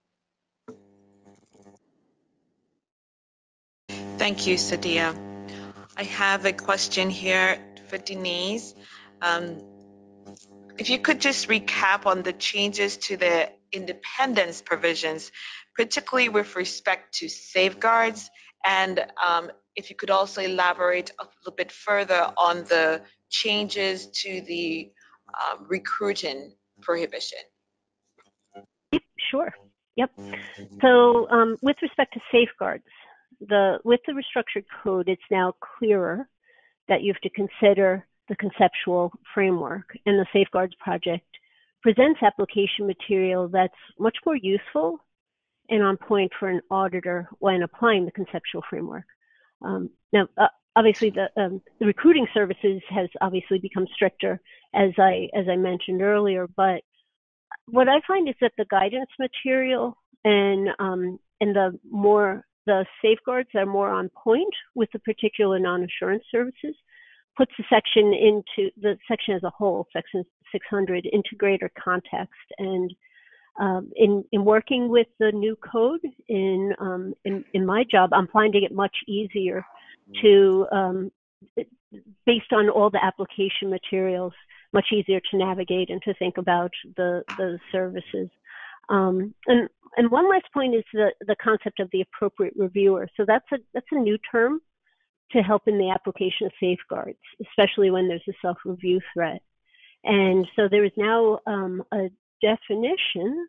Thank you, Sadia. I have a question here for Denise. Um, if you could just recap on the changes to the independence provisions, particularly with respect to safeguards, and um, if you could also elaborate a little bit further on the changes to the um, recruiting prohibition. Yep, sure. Yep. So um, with respect to safeguards, the with the restructured code, it's now clearer that you have to consider the conceptual framework, and the Safeguards Project presents application material that's much more useful and on point for an auditor when applying the conceptual framework. Um, now, uh, obviously, the, um, the recruiting services has obviously become stricter, as I as I mentioned earlier. But what I find is that the guidance material and um, and the more the safeguards are more on point with the particular non-assurance services, puts the section into the section as a whole, section six hundred, into greater context. And um, in in working with the new code in um, in in my job, I'm finding it much easier to, um, based on all the application materials, much easier to navigate and to think about the the services. Um, and and one last point is the the concept of the appropriate reviewer. So that's a that's a new term to help in the application of safeguards, especially when there's a self-review threat. And so there is now um, a definition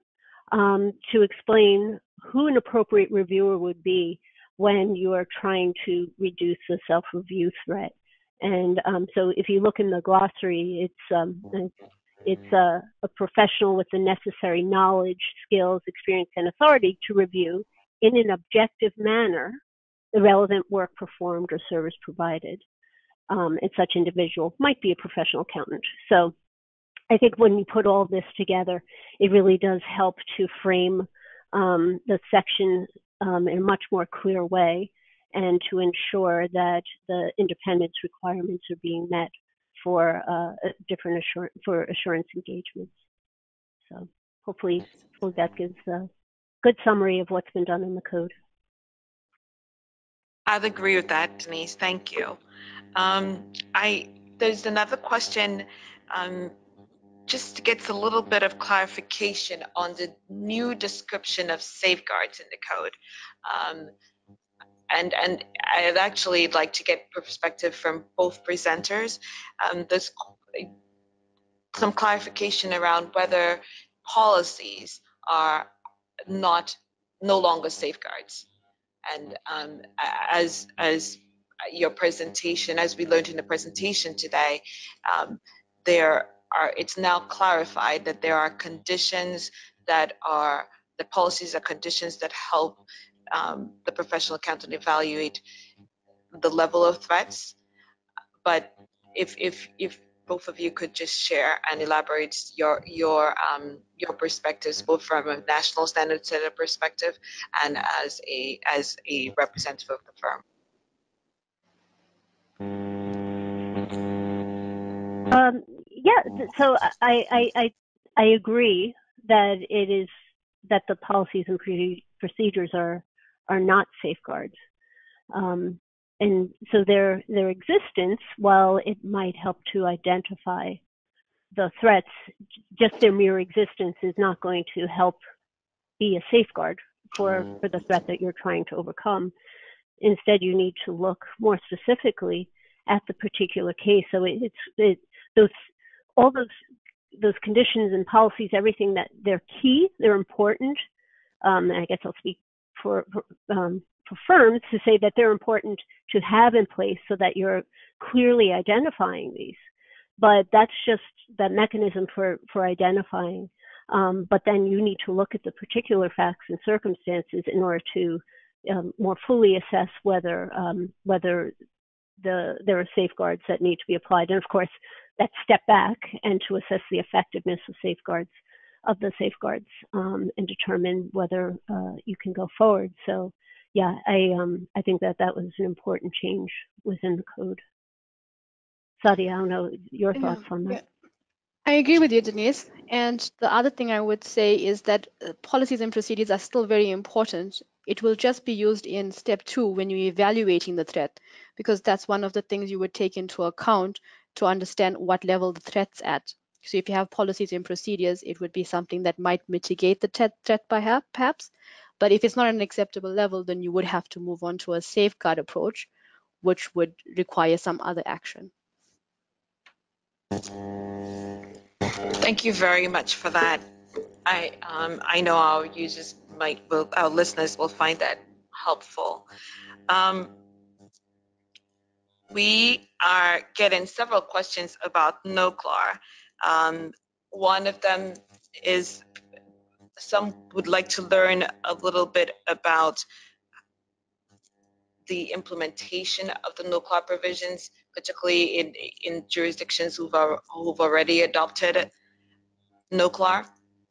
um, to explain who an appropriate reviewer would be when you are trying to reduce the self-review threat. And um, so if you look in the glossary, it's, um, it's a, a professional with the necessary knowledge, skills, experience, and authority to review in an objective manner the relevant work performed or service provided. Um, and such individual might be a professional accountant. So I think when you put all this together, it really does help to frame um, the section um, in a much more clear way, and to ensure that the independence requirements are being met for uh, different assur for assurance engagements. So hopefully, hopefully that gives a good summary of what's been done in the code. I'd agree with that, Denise. Thank you. Um, I there's another question. Um, just to get a little bit of clarification on the new description of safeguards in the code. Um, and, and I'd actually like to get perspective from both presenters. Um, there's some clarification around whether policies are not, no longer safeguards. And um, as, as your presentation, as we learned in the presentation today, um, there are, it's now clarified that there are conditions that are, the policies are conditions that help um, the professional accountant evaluate the level of threats. But if, if, if both of you could just share and elaborate your, your, um, your perspectives, both from a national standard setter perspective and as a, as a representative of the firm. Um, yeah, so I, I, I, I agree that it is that the policies and procedures are are not safeguards, um, and so their their existence, while it might help to identify the threats, just their mere existence is not going to help be a safeguard for for the threat that you're trying to overcome. Instead, you need to look more specifically at the particular case. So it, it's it, those all those those conditions and policies, everything that they're key, they're important. Um, and I guess I'll speak for for, um, for firms to say that they're important to have in place so that you're clearly identifying these. But that's just the mechanism for for identifying. Um, but then you need to look at the particular facts and circumstances in order to um, more fully assess whether um, whether the there are safeguards that need to be applied. And of course, that step back and to assess the effectiveness of safeguards of the safeguards um, and determine whether uh, you can go forward. So, yeah, I um, I think that that was an important change within the code. Sadia, I don't know your thoughts Yeah, on that. yeah. I agree with you, Denise. And the other thing I would say is that uh, policies and procedures are still very important. It will just be used in step two when you're evaluating the threat, because that's one of the things you would take into account to understand what level the threat's at. So if you have policies and procedures, it would be something that might mitigate the threat, threat perhaps. But if it's not an acceptable level, then you would have to move on to a safeguard approach, which would require some other action. Thank you very much for that. I um, I know our users might, will, our listeners will find that helpful. Um, we are getting several questions about NOCLAR. Um, one of them is, some would like to learn a little bit about the implementation of the NOCLAR provisions, particularly in, in jurisdictions who've, who've already adopted NOCLAR.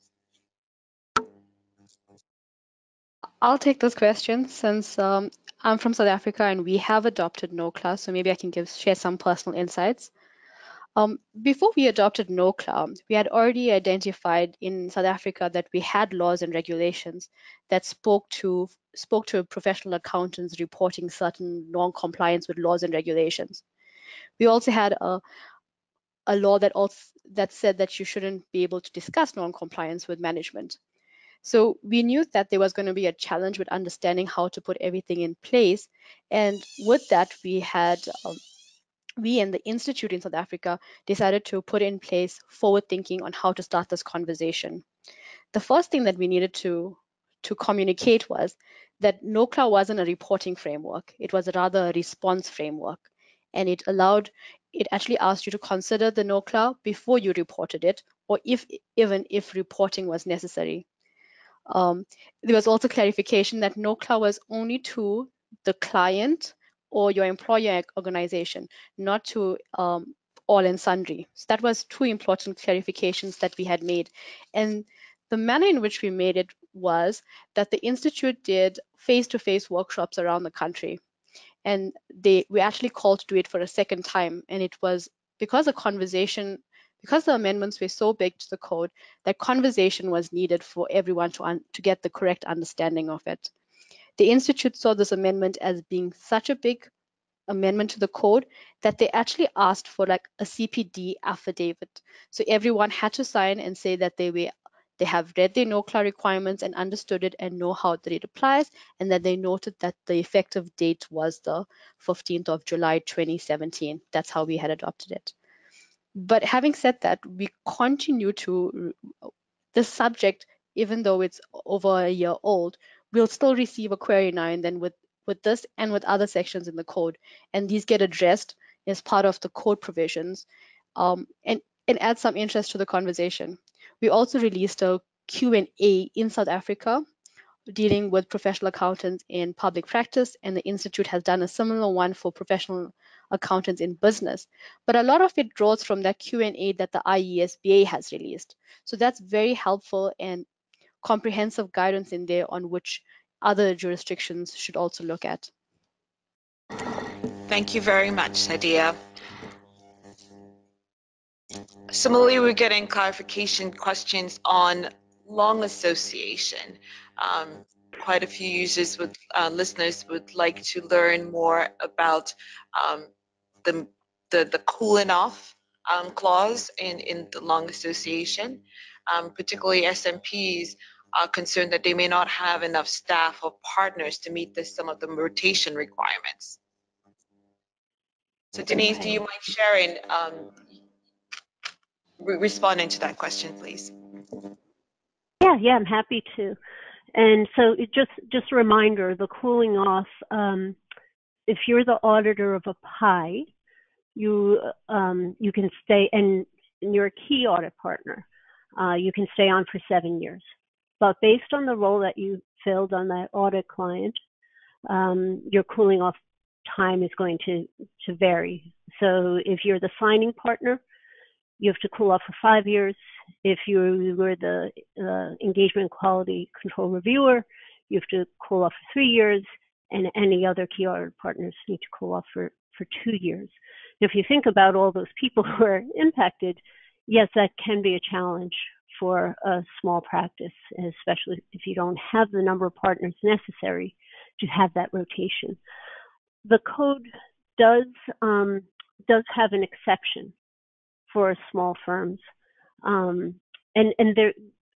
I'll take this question since um, I'm from South Africa and we have adopted NOCLAR, so maybe I can give share some personal insights. Um, before we adopted NOCLAR, we had already identified in South Africa that we had laws and regulations that spoke to spoke to professional accountants reporting certain non-compliance with laws and regulations. We also had a a law that also that said that you shouldn't be able to discuss non-compliance with management. So we knew that there was going to be a challenge with understanding how to put everything in place. And with that, we had, um, we and the Institute in South Africa decided to put in place forward thinking on how to start this conversation. the first thing that we needed to, to communicate was that N O C L A wasn't a reporting framework. It was rather a response framework. And it allowed, it actually asked you to consider the N O C L A before you reported it, or if even if reporting was necessary. Um, there was also clarification that N O C L A was only to the client or your employer organization, not to um, all and sundry. So that was two important clarifications that we had made. And the manner in which we made it was that the Institute did face-to-face workshops around the country. And they we actually called to do it for a second time. And it was because the conversation, because the amendments were so big to the code, that conversation was needed for everyone to, un, to get the correct understanding of it. The Institute saw this amendment as being such a big amendment to the code that they actually asked for like a C P D affidavit. So everyone had to sign and say that they were they have read the N O C L A requirements and understood it and know how that it applies, and that they noted that the effective date was the fifteenth of July twenty seventeen. That's how we had adopted it. But having said that, we continue to, this subject, even though it's over a year old, we'll still receive a query now and then with with this and with other sections in the code, and these get addressed as part of the code provisions, um, and, and add some interest to the conversation. We also released a Q and A in South Africa dealing with professional accountants in public practice, and the Institute has done a similar one for professional accountants in business. But a lot of it draws from that Q and A that the I E S B A has released. So that's very helpful and comprehensive guidance in there on which other jurisdictions should also look at. Thank you very much, Sadia. Similarly, we're getting clarification questions on long association. Um, quite a few users would, uh, listeners would like to learn more about um, the, the, the cooling off um, clause in, in the long association. Um, particularly S M Ps are concerned that they may not have enough staff or partners to meet the, some of the rotation requirements. So Denise, do you mind sharing, um, re responding to that question, please? Yeah, yeah, I'm happy to. And so it just, just a reminder, the cooling off, um, if you're the auditor of a P I, you, um, you can stay, and, and you're a key audit partner, uh, you can stay on for seven years. But based on the role that you filled on that audit client, um, your cooling off time is going to, to vary. So if you're the signing partner, you have to cool off for five years. If you were the uh, engagement quality control reviewer, you have to cool off for three years, and any other key audit partners need to cool off for, for two years. If you think about all those people who are impacted, yes, that can be a challenge for a small practice, especially if you don't have the number of partners necessary to have that rotation. The code does, um, does have an exception for small firms. Um, and and there,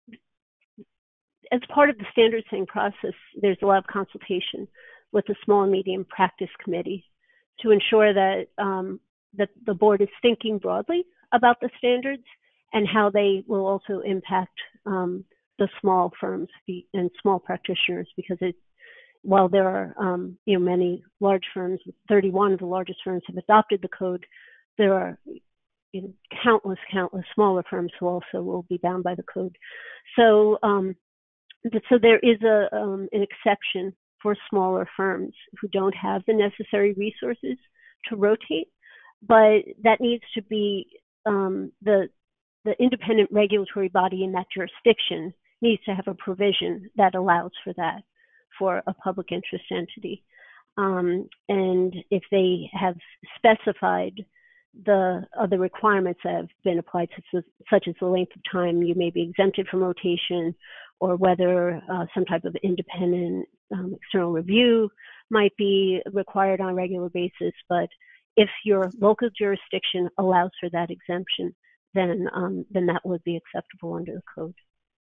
as part of the standard setting process, there's a lot of consultation with the Small and Medium Practice Committee to ensure that, um, that the board is thinking broadly about the standards and how they will also impact um, the small firms and small practitioners, because it, while there are um, you know, many large firms, thirty-one of the largest firms have adopted the code, there are you know, countless, countless smaller firms who also will be bound by the code. So, um, so there is a, um, an exception for smaller firms who don't have the necessary resources to rotate, but that needs to be um, the, the independent regulatory body in that jurisdiction needs to have a provision that allows for that for a public interest entity. Um, and if they have specified the other requirements that have been applied, such as, such as the length of time you may be exempted from rotation, or whether uh, some type of independent um, external review might be required on a regular basis. But if your local jurisdiction allows for that exemption, then, um, then that would be acceptable under the code.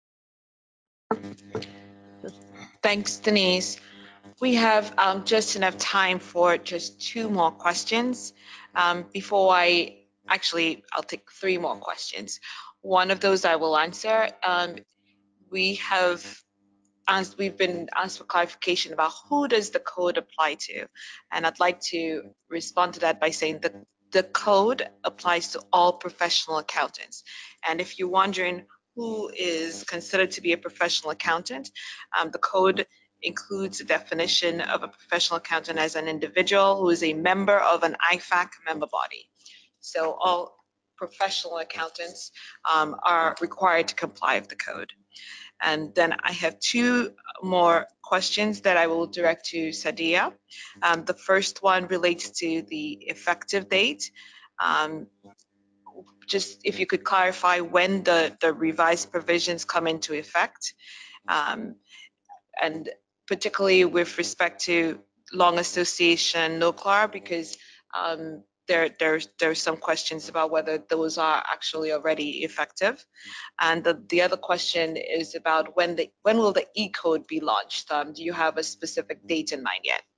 Thanks, Denise. We have um, just enough time for just two more questions. Um, before I, actually, I'll take three more questions. One of those I will answer. Um, we have As we've been asked for clarification about who does the code apply to, and I'd like to respond to that by saying that the code applies to all professional accountants. And if you're wondering who is considered to be a professional accountant, um, the code includes a definition of a professional accountant as an individual who is a member of an I F A C member body. So all professional accountants um, are required to comply with the code. And then I have two more questions that I will direct to Sadia. Um, the first one relates to the effective date. Um, just if you could clarify when the, the revised provisions come into effect, um, and particularly with respect to long association, no C L A R, because um, there, there's, there's some questions about whether those are actually already effective. And the, the other question is about when the when will the E-code be launched? Um, do you have a specific date in mind yet?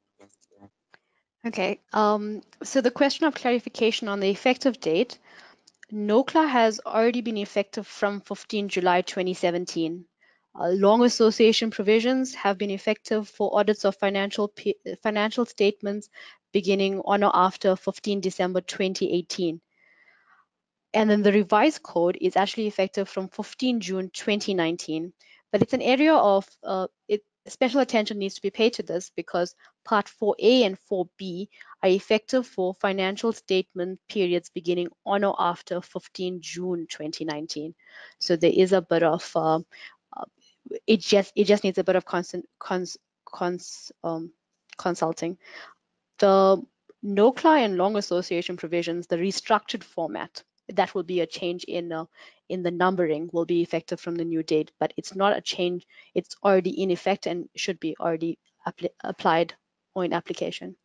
Okay, um, so the question of clarification on the effective date, no C L A R has already been effective from fifteenth July twenty seventeen. Uh, long association provisions have been effective for audits of financial financial statements beginning on or after fifteenth December twenty eighteen. And then the revised code is actually effective from fifteenth June twenty nineteen. But it's an area of uh, it, special attention needs to be paid to this because Part four A and four B are effective for financial statement periods beginning on or after fifteenth June twenty nineteen. So there is a bit of uh, uh, it just it just needs a bit of constant cons, cons, um, consulting. The no C L A R and long association provisions, the restructured format, that will be a change in uh, in the numbering, will be effective from the new date, but it's not a change. It's already in effect and should be already appli applied or in application.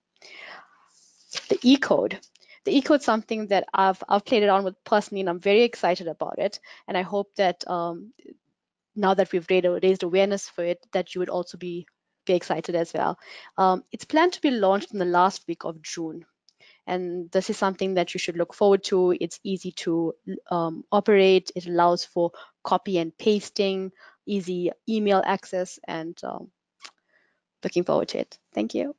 The E-code. The E-code is something that I've I've played it on with personally, and I'm very excited about it. And I hope that um, now that we've raised awareness for it, that you would also be be excited as well. Um, it's planned to be launched in the last week of June. And this is something that you should look forward to. It's easy to um, operate. It allows for copy and pasting, easy email access, and um, looking forward to it. Thank you.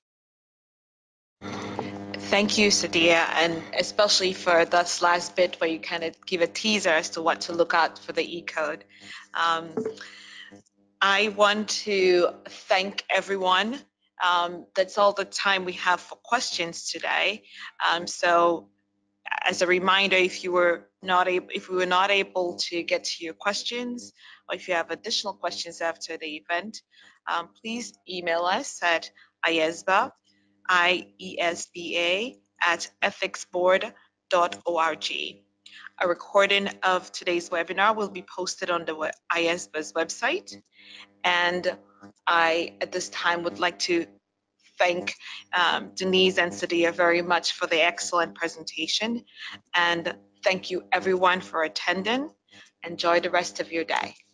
Thank you, Sadia, and especially for that last bit where you kind of give a teaser as to what to look out for the E-code. Um, I want to thank everyone. Um, that's all the time we have for questions today. Um, so as a reminder, if you were not able, if we were not able to get to your questions, or if you have additional questions after the event, um, please email us at I E S B A, I E S B A at ethics board dot org. A recording of today's webinar will be posted on the I E S B A's website. And I, at this time, would like to thank um, Denise and Sadia very much for the excellent presentation. And thank you everyone for attending. Enjoy the rest of your day.